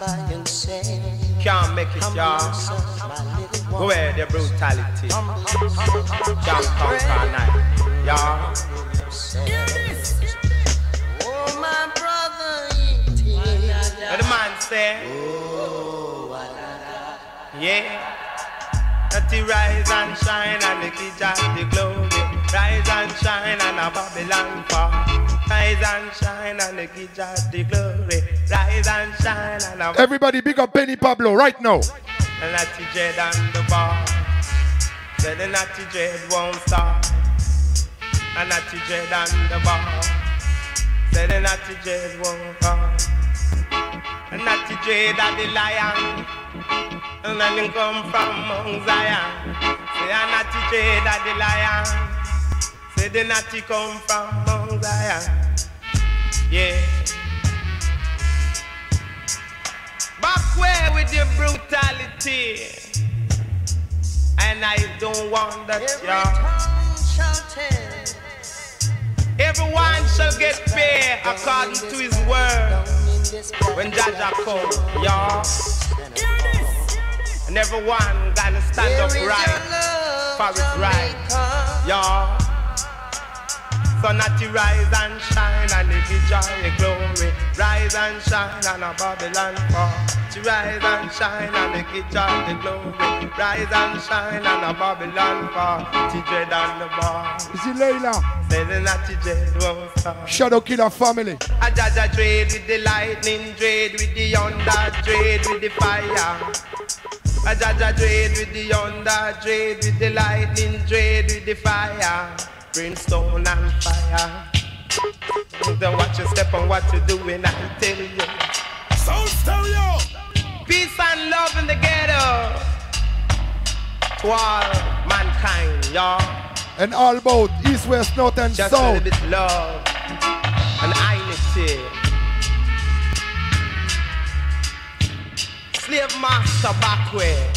Can't make it, y'all. Go where the brutality. Can't conquer night, y'all. Hear this. Oh, my brother, And the man say, yeah. Natty rise and shine and the kids of the glory. Rise and shine and a Babylon fall. Rise and shine and the kids of the glory. Rise and shine and a... Everybody big up Benny Pablo right now. And Natty Dread on the bar. Say the Natty Dread won't stop. And Natty Dread on the bar. Say the Natty Dread won't stop. And Natty Dread are the lion. And then him come from Mount Zion. Say a Natty Dread are the lion. Say the Natty come from Mount Zion. Yeah. Back where with your brutality. And I don't want that, everyone shall get paid according to his word. When Jaja come, y'all. And everyone gonna stand up right for his right, y'all. So Natty rise and shine and if you joy glory. Rise and shine and a Babylon fall. She rise and shine and the kids of the glory. Rise and shine and a Babylon fall. She dread on the bar. Is it Layla? Say the Natty dread won't stop. Shadow Killer family. A Jaja dread with the lightning, dread with the thunder, dread with the fire. A Jaja dread with the thunder, dread with the lightning, dread with the fire. Brimstone and fire. Don't watch your step on what you're doing, I tell you. Sound stereo. Peace and love in the ghetto to all mankind, y'all. And all both east, west, north and just south. Just a little bit love and unity. Slave master backway.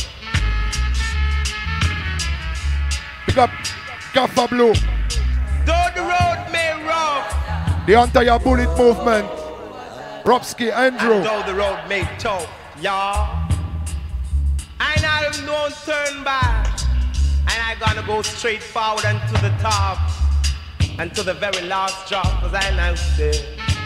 Pick up Gaffa Blue. Though the road may rough, the entire bullet movement. Robski, Andrew. And though the road may tough, y'all. And I don't turn back. And I gonna go straight forward and to the top. And to the very last drop, cause I know it.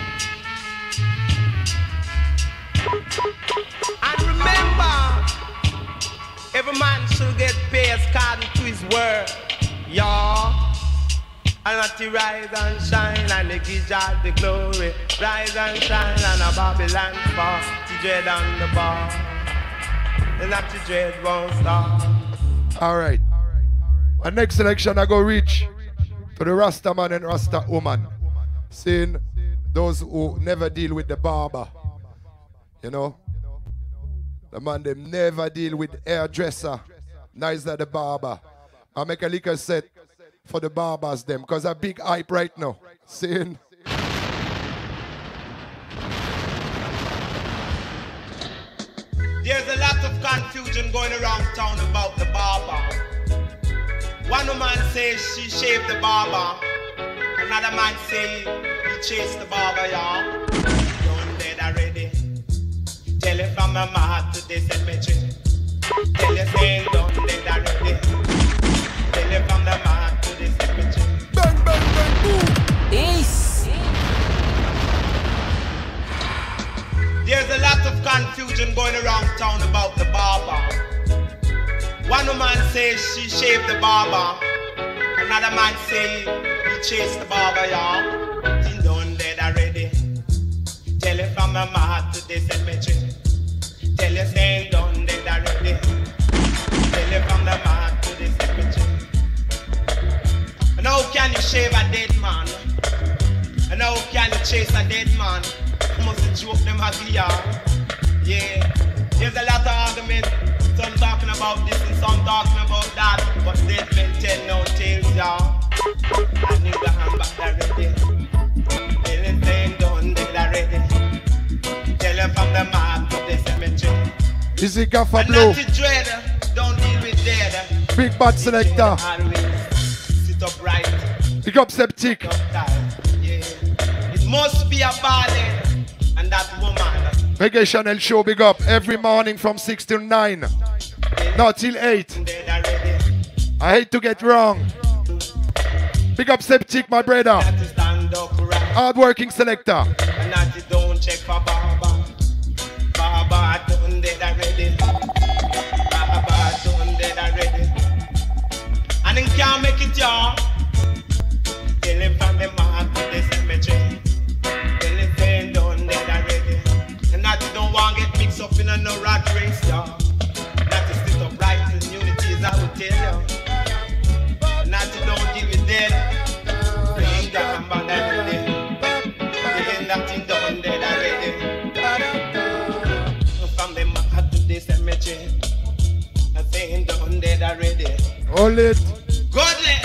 And remember, every man should get paid according to his word, y'all. And not to rise and shine and the give God the glory. Rise and shine and a Babylon fall. To dread on the bar. And not to dread won't stop. Alright. Our next selection I go reach to the Rasta man and Rasta woman. Seeing those who never deal with the barber. You know? The man them never deal with hairdresser. Neither the barber. I make a liquor set for the barbers them, because a big hype right now. Seeing? There's a lot of confusion going around town about the barber. One woman says she shaved the barber. Another man says he chased the barber, y'all. Don't dead already. Tell it from my mouth to the cemetery. Tell it saying don't dead already. Tell it from the mouth to the cemetery. Bang, bang, bang, boom. East. There's a lot of confusion going around town about the barber. One woman says she shaved the barber. Another man says he chased the barber, y'all. He done dead already. Tell it from my mouth to the cemetery. Tell it saying done dead already. Tell it from the mouth to the cemetery. And how can you shave a dead man? And how can you chase a dead man? Must joke them happy, y'all. Yeah, there's a lot of arguments. Some talking about this and some talking about that. But dead men tell no tales, y'all. I knew the hand back already. Anything done, dead already. Tell them from the mark to the cemetery. Is it Gaffa And Blue? not to dread, don't deal with dead. Big bad selector. Sit upright. Pick up Septic. Yeah. It must be a ballad. And that woman. Reggae Channel show big up every morning from 6 till 9. No, till 8. I hate to get wrong. Big up Septic, my brother. Hard working selector. And that don't check for Baba. Baba done dead already. Baba done dead already. the cemetery. I think done dead already. Hold it. Godly.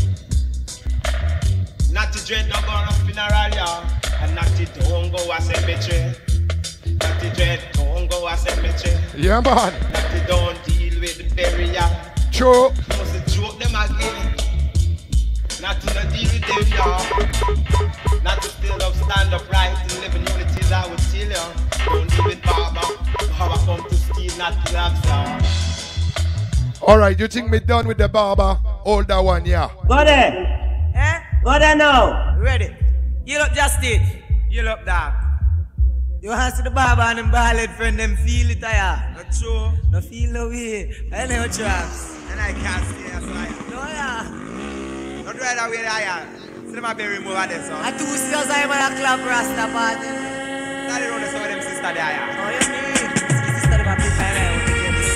Not to dread no go on funeral, yeah. And not to don't go a cemetery. Not to dread don't go a cemetery. Yeah, man. Not to don't deal with the burial. True. Must to joke them again. Not to not deal with them, yeah. Not to still up, stand upright and live in unities, I would tell you. Don't deal with Baba. How I come to steal, not to have some. Alright, you think me done with the barber? Hold that one, yeah. Go there. Eh? Go there now. Ready. You look just it. You look dark. You want to see the barber and them bald friend, them feel it, yeah. Not true. No feel no way. I know traps. And I can't stay as I am. No, yeah. Not right away, I am. See my berry move at this, son. I 2 years I'm a club rasta party. Not around the some of them sister there, yeah. Oh, you mean? Sister, them a big man, I want to get it.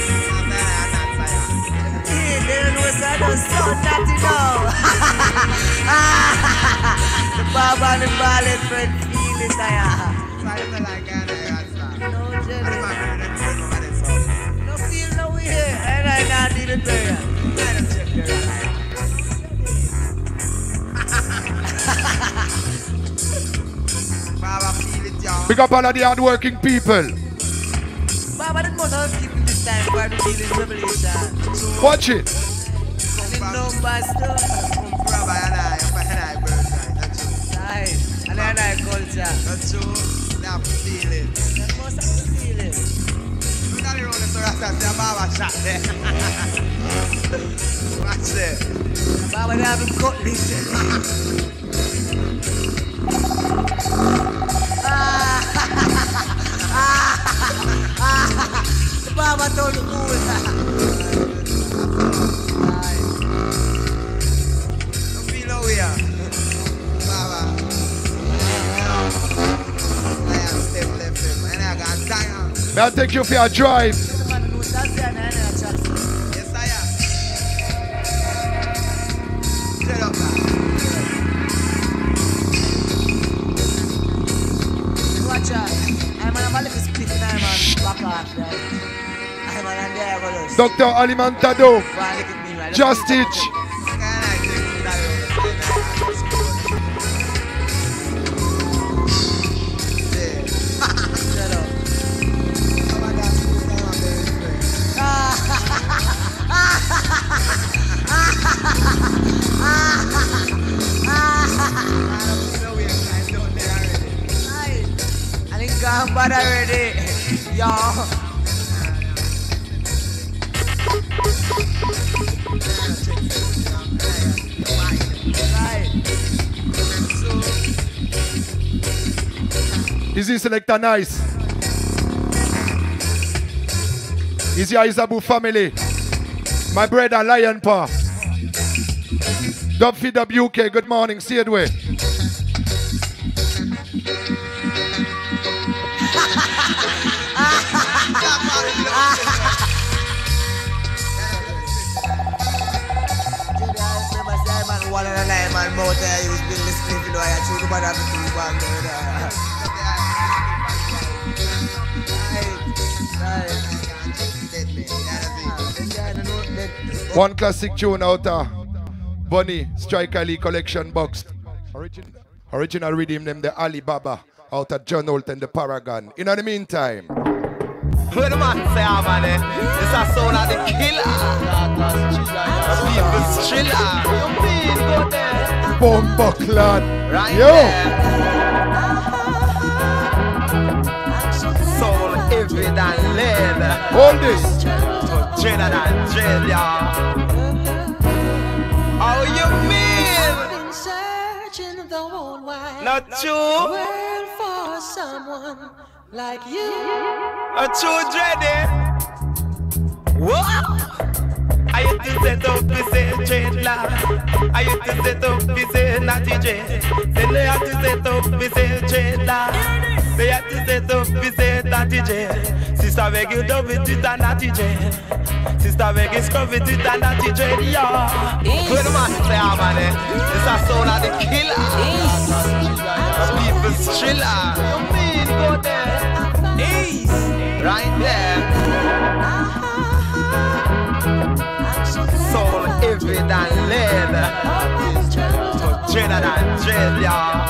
They don't know so I don't sound natty now. The barber and the ballet friend feel it, yeah. No, Jenny. No feel no way. And I not need it there. I don't check your Baba feel it, y'all. Pick up all of the hard-working people. Baba didn't want to keep in this time for the feeling revelation. Watch it. The numbers done. Baba and I birthday, not true. Nice. And I culture. Not true. Now feel it. That must have to feel it. Not around the Rasta, see a Baba shot there. Watch there. Baba, they haven't cut this. Baba told me don't feel no way. Baba. I am step left him and I got time. May I take you for a drive? Yes, I am. Straight up, man. watch out. I'm on a little split and I'm on back off there. I'm on a there. Dr. Alimentado. Just teach. I'm bad already, y'all. Is he selector nice? Is your Isabu family? My brother Lion Paw. Dub Feed Up UK, good morning, see it way. One and a nine man more there, you was building this thing, you know, I choose about everything you want. One classic tune out of Bunny Striker Lee collection box. Original rhythm named the Alibaba out of John Holt and the Paragon. In the meantime, what the man say, man? This is sound of the killer. People's thriller. You feel good there? Bomba Clan. Right yo. There. Soul heavy than lead. Hold this. Dreader than dread, y'all. How you mean? I've been searching the whole wide Not true. world for someone like you. A true dready. What? I used to set up to say dreadlock. I used to set up to say natty dread. Then they had to set up to say dreadlock. They had to set up to say natty dread. Sister beg you dub it with a natty dread. Sister beg you scrub it with a natty dread, yeah. What the man say, man? This is sound of the killer. People's thriller. You mean go there? Ease. Right there. With and leather. Dreader than dread, y'all.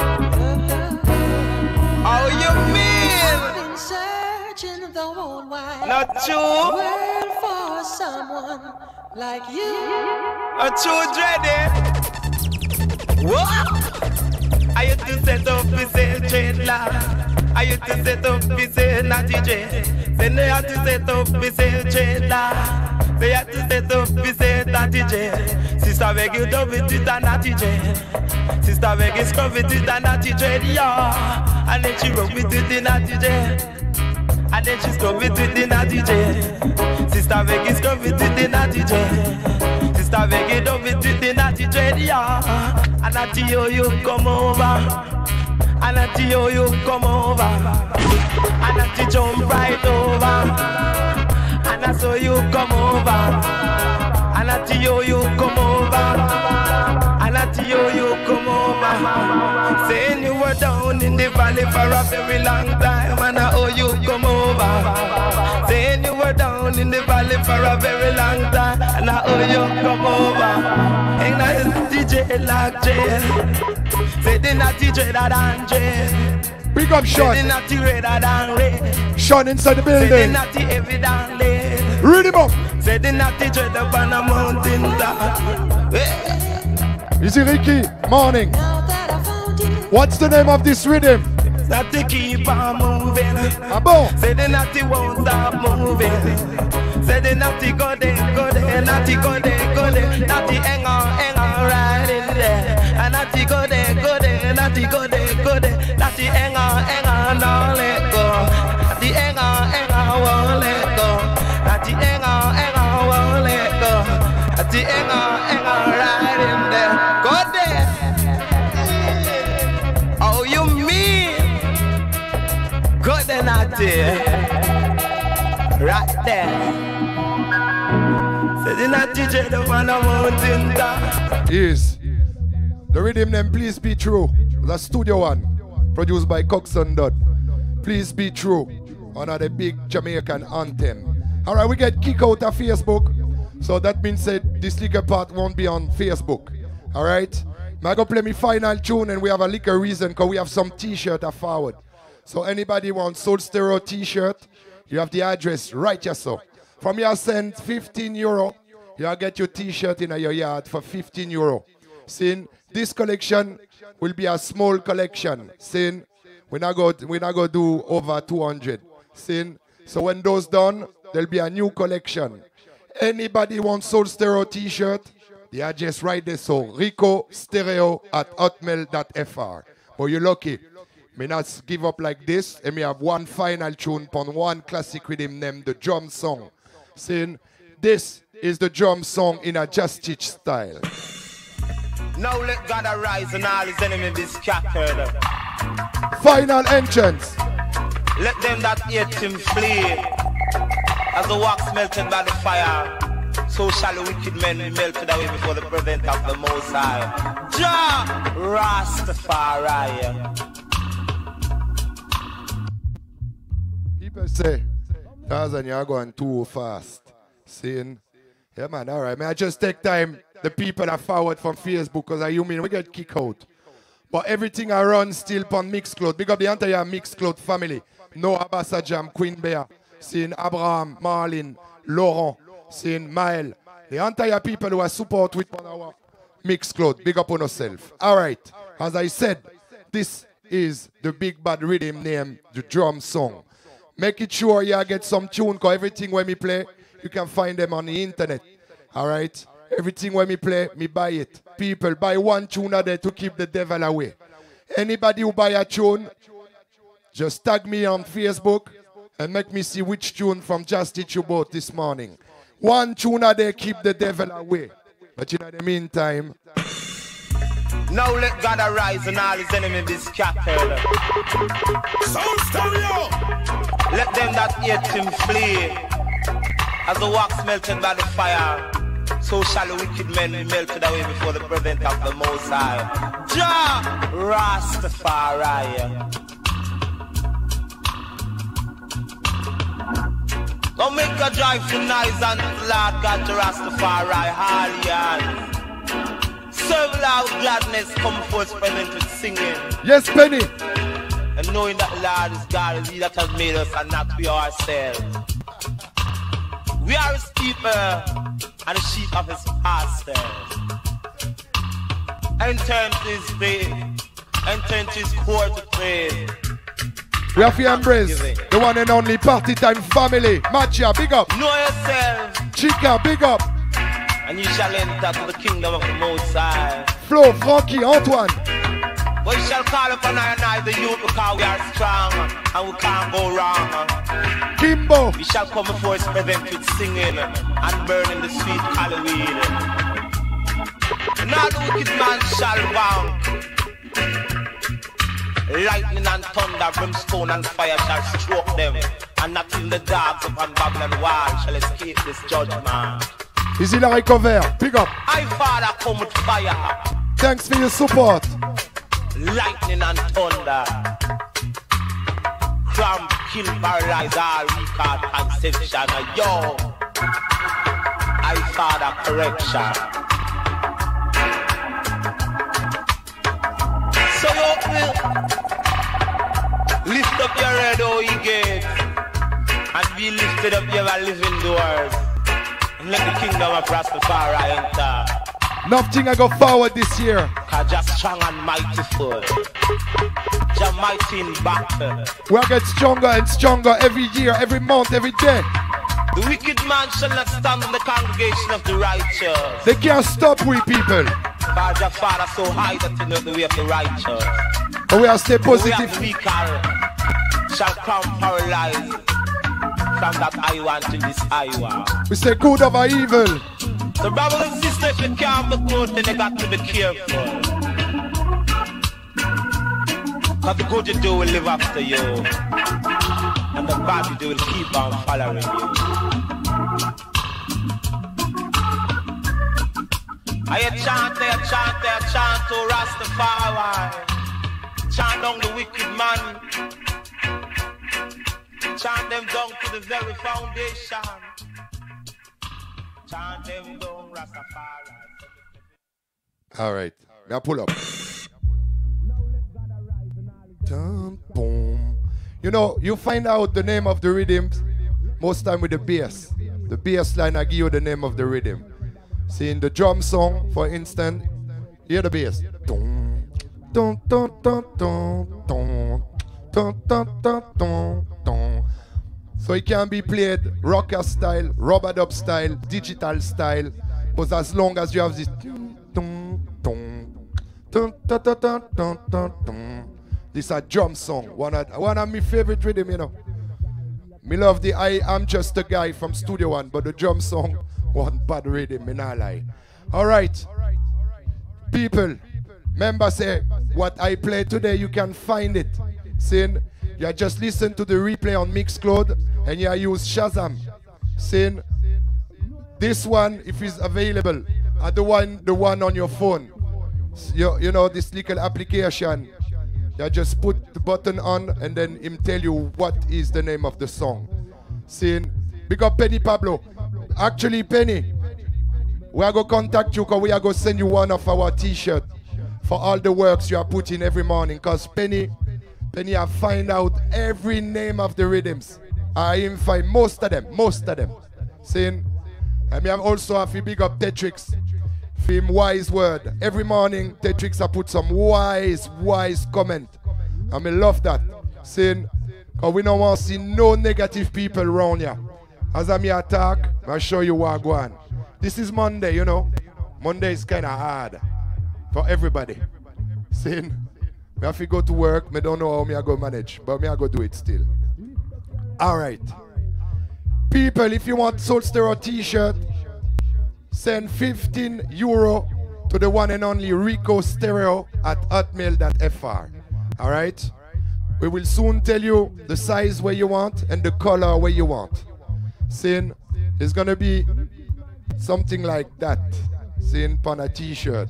How you mean? I've been searching the whole wide Not true. world for someone like you. Not true, dready. What? I used to set up to say dreadlock. I used to set up to say natty dread. Then they had to set up to say dreadlock. They had to set up to say natty dread. Sister beg you dub it with a natty dread. Sister beg you scrub it with a natty dread, yeah. And then she rub it with the natty dread. And then she scrub it with the natty dread. Sister beg you scrub it with the natty dread. Sister beg you dub it with the natty dread, yeah. And natty you come over. And natty you come over. And natty jump right over. And I saw you come over. And natty you come over. And natty you come over. Saying you were down in the valley for a very long time. And I owe you come over. Saying you were down in the valley for a very long time. And I owe you come over. Ain't I DJ like jail? Say the natty dreader than jail. Big up Sean. Say the natty redder than red. Sean inside the Say the building. natty heavy than lead. Read him up. Say the natty dread up on a mountain top. Easy Ricky, morning. Now that I found you, What's the name of this rhythm? Natty keep on moving. Ah bon? Say the natty won't stop moving. Say the natty go there, natty go there, natty hang on right in there. And natty go there, natty go there, natty hang on, don't let go. Natty hang on, won't let go. Natty hang on, won't let go. Natty hang on right in there. Go there. Oh, you mean? Go there, natty. Right there. Say the natty dread up on a mountain top. Yes. The rhythm name Please Be True. The studio one. Produced by Coxon Dodd. Please Be True. One of the big Jamaican anthem. Alright, we get kicked out of Facebook. So that means that this liquor part won't be on Facebook. Alright? I'm going to play me final tune and we have a liquor reason because we have some t-shirt forward. So anybody wants Soul Stereo t-shirt, you have the address right here, so. From your send €15, you'll get your t-shirt in your yard for €15. Sin, this collection will be a small collection. Sin, we're not going to do over 200. Sin, so when those done, there'll be a new collection. Anybody wants Soul Stereo t-shirt, the address right there, so ricostereo@hotmail.fr. But you're lucky. Me not give up like this, and me have one final tune upon one classic rhythm named the drum song. Saying, this is the drum song in a Just Stitch style. Now let God arise and all his enemies be scattered. Final entrance. Let them that hate him flee. As the wax melted by the fire, so shall the wicked men be melted away before the presence of the Most High. Jah Rastafari. People say, Tarzan, you're going too fast. Saying, yeah man, alright. May I just take time, the people are forward from Facebook, because you mean we get kicked out. But everything I run still on Mixcloud. Big up the entire Mixcloud family. Noah Bassajam, Queen Bear, seeing Abraham, Marlin, Laurent, seeing Mael. The entire people who are support with our Mixcloud. Big up on yourself. Alright, as I said, this is the big bad rhythm named the drum song. Make it sure you get some tune, because everything when me play, you can find them on the internet. Alright? Everything when me play, me buy it. People, buy one tune a day to keep the devil away. Anybody who buy a tune, just tag me on Facebook and make me see which tune from Just Stitch you bought this morning. One tune a day keep the devil away. But in the meantime, now let God arise and all his enemies be scattered. Soul Stereo. Let them that hate him flee. As the wax melted by the fire, so shall the wicked men be melted away before the presence of the Most High. Jah Rastafari. Oh, make a joyful noise and Lord God to Rastafari, Harleyan. Serve loud gladness, come forth present with singing. Yes, Penny. And knowing that Lord is God, is He that has made us and not we ourselves. We are His people and the sheep of His pastors. Enter into His faith, enter into His court to praise. We have to embrace the one and only Party Time family. Macha, big up. Know yourself. Chica, big up. And you shall enter to the kingdom of the Most High. Flo, Frankie, Antoine. We shall call upon I and I, the youth, because we are strong and we can't go wrong. Kimbo. We shall come before His presence with singing and burning the sweet Halloween. Now the wicked man shall bound. Lightning and thunder, brimstone and fire shall stroke them, and not even the dogs upon Babylon wall shall escape this judgment. Is he like cover? Big up. I, Father, come with fire. Thanks for your support. Lightning and thunder. Cramp, kill, paralyze all recall conception. Yo, I, Father, correction. So lift up your head, O ye gates, and be lifted up your living doors, and let the kingdom of Rastafari enter. Nothing I go forward this year. Cause just strong and mighty full. Just mighty in battle. We'll get stronger and stronger every year, every month, every day. The wicked man shall not stand in the congregation of the righteous. They can't stop we people. Cause your Father so high that you know the way of the righteous. But we are stay positive. The way of the weaker shall come paralyzed from that Iowa to this Iowa. We say good over evil. So brothers and sisters, if you can't be good, then you got to be careful. Cause the good you do will live after you, and the bad you do will keep on following you. I chant, oh Rastafari. Chant down the wicked man. Chant them down to the very foundation. Chant them down, Rastafari. All right, now pull up. Boom. You know, you find out the name of the rhythms most time with the bass. The bass line I give you the name of the rhythm. See in the drum song, for instance, hear the bass. Dun, dun, dun, dun, dun, dun, dun, dun, dun, dun, dun. So it can be played rocker style, rubber dub style, digital style, but as long as you have this dun, dun, dun, dun, dun, dun, dun, dun, dun, dun. This is a drum song, one of my favorite rhythm, you know. Me love the I Am Just a Guy from Studio One, but the drum song, one bad rhythm, me not lie. All right, people, remember say, what I play today, you can find it. Saying, you just listen to the replay on Mixcloud, and you use Shazam. Saying, this one, if it's available, the one on your phone. You know, this little application. You just put the button on and then him tell you what is the name of the song. Saying, big up Penny Pablo. Actually, Penny, we are going to contact you because we are going to send you one of our t-shirts for all the works you are putting every morning. Because Penny have find out every name of the rhythms. I him find most of them. Saying, and we have also have to big up Tetrix. Him wise word. Every morning, Tetrix I put some wise comment. And I love that. Saying, because we don't want to see no negative people around here. As I attack, I'll show you what I go on. This is Monday, you know. Monday is kind of hard for everybody. Saying, I have to go to work. I don't know how I go manage, but I go do it still. All right. People, if you want Soul Stereo t-shirt, send €15 to the one and only Rico Stereo at hotmail.fr. All right? We will soon tell you the size where you want and the color where you want. Saying it's going to be something like that. Saying on a t-shirt.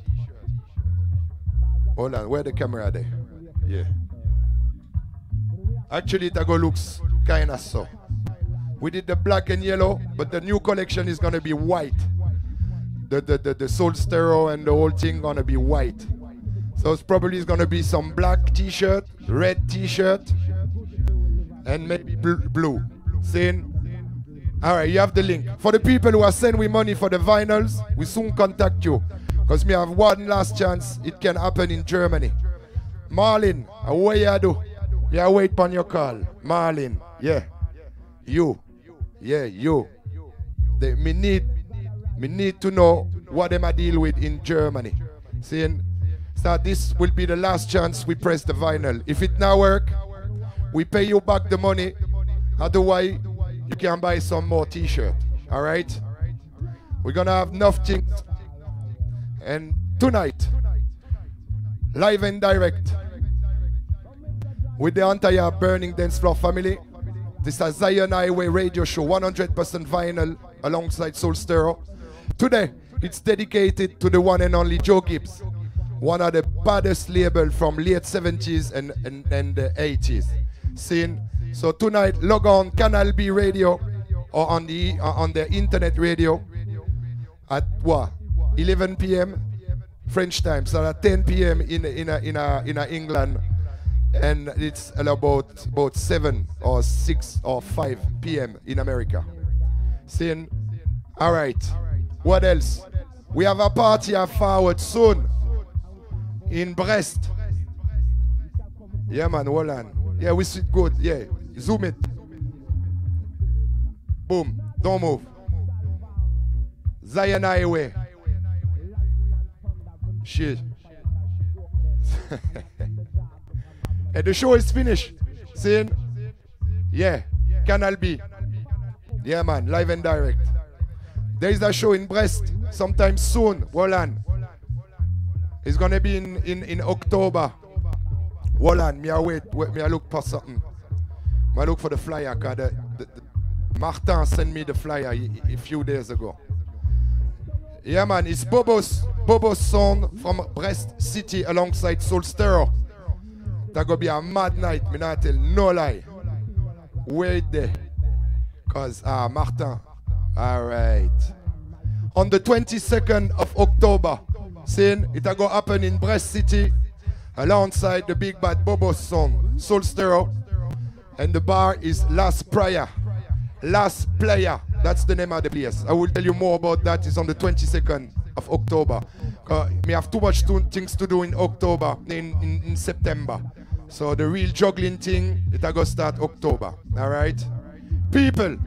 Hold on, where the camera there? Yeah. Actually, it looks kind of so. We did the black and yellow, but the new collection is gonna be white. The Soul Stereo and the whole thing gonna be white. So it's probably gonna be some black t-shirt, red t-shirt, and maybe blue. Saying, all right, you have the link. For the people who are sending me money for the vinyls, we soon contact you. Because me have one last chance, it can happen in Germany. Marlin, what you do? Me wait upon your call. Marlin, yeah. You. Yeah, you. Me need to know what them I deal with in Germany. Saying, so this will be the last chance we press the vinyl. If it now work, we pay you back the money. Otherwise, you can buy some more t-shirt. All right? We're gonna have enough things. And tonight, live and direct, with the entire Burning Dance Floor family, this is Zion Highway Radio Show, 100% vinyl alongside Soul Stereo. Today, it's dedicated to the one and only Joe Gibbs, one of the baddest labels from late 70s and the 80s. Scene. So tonight, log on Canal B Radio or on the internet radio at what? 11 p.m. French time, so at 10 p.m. in England, and it's about 7 or 6 or 5 p.m. in America. Saying, all right, what else? We have a party at Forward soon in Brest. Yeah, man, hold on. Yeah, we see good. Yeah, zoom it. Boom, don't move. Zion Highway. Shit. And the show is finished. Saying, yeah, Canal B. Yeah, man, live and direct. There is a show in Brest sometime soon. Roland. It's gonna be in October. Roland, me I wait, me I look for something. Me I look for the flyer, cause Martin sent me the flyer a few days ago. Yeah, man, it's Bobo's son from Brest City alongside Soul Stereo. That gonna be a mad night, me not tell no lie. Wait there. Cause, Martin. Alright. On the 22nd of October, saying it go happen in Brest City alongside the big bad Bobo's son, Soul Stereo. And the bar is Last Prayer. Last Player. That's the name of the place. I will tell you more about that. It's on the 22nd of October. We have too much things to do in October, in September. So the real juggling thing, it will start October. All right? People,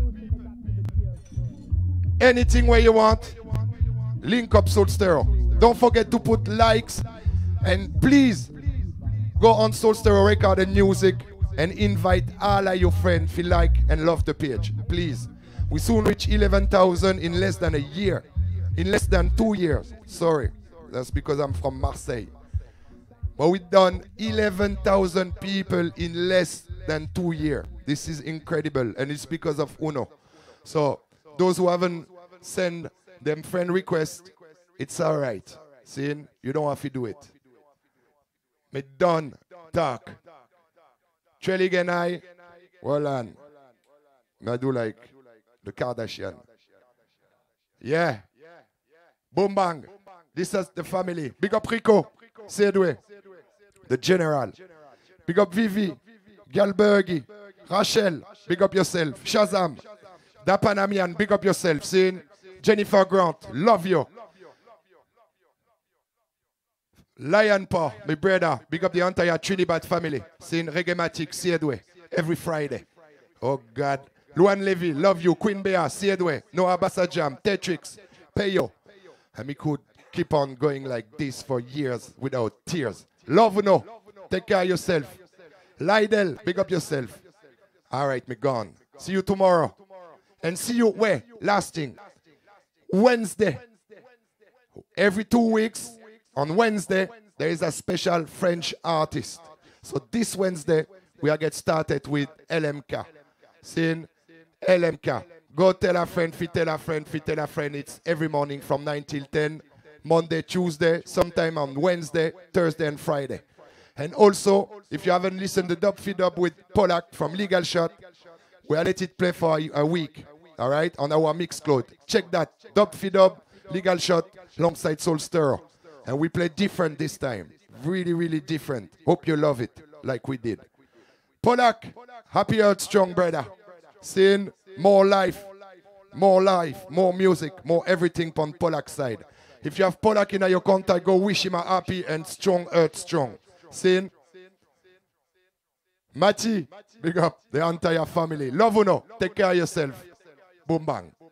anything where you want, link up Soul Stereo. Don't forget to put likes, and please go on Soul Stereo Record and Music and invite all of your friends if you like and love the page. Please. We soon reach 11,000 in less than a year. In less than 2 years. Sorry. That's because I'm from Marseille. But we've done 11,000 people in less than 2 years. This is incredible. And it's because of Uno. So those who haven't sent them friend requests, it's all right. See, you don't have to do it. Me done talk. Trellig and I, well on. I do like the Kardashian. Yeah. Boom bang. This is the family. Big up Rico. Sedwe. The general. Big up Vivi. Galbergi. Rachel. Big up yourself. Shazam. Dapanamian. Big up yourself. Seeing Jennifer Grant. Love you. Lion Paw, my brother. Big up the entire Trinidad family. Seeing Reggaematic. Sedwe. Every Friday. Oh God. Luan Levy, love you. Queen Bea, Siedwe, Noah Bassajam, Tetrix, Peyo. And we could keep on going like this for years without tears. Love no. Take care of yourself. Lydell, big up yourself. All right, me gone. See you tomorrow. And see you where? Last thing. Wednesday. Every 2 weeks, on Wednesday, there is a special French artist. So this Wednesday, we are get started with LMK. Seeing LMK. Go tell a friend, tell a friend, tell a friend. It's every morning from 9 till 10. Monday, Tuesday, sometime on Wednesday, Thursday, and Friday. And also, if you haven't listened to Dub Feed Up with Polak from Legal Shot, We let it play for a week, all right, on our Mixcloud. Check that. Dub Feed Up, Legal Shot, alongside Soul Stirrer. And we play different this time. Really, really different. Hope you love it, like we did. Polak, happy earth strong, brother. Seeing more life, more music, more everything on Polak side. If you have Polak in your contact, go wish him a happy and strong earth strong. Seeing Mati, big up the entire family. Love you know. Take care of yourself. Boom bang.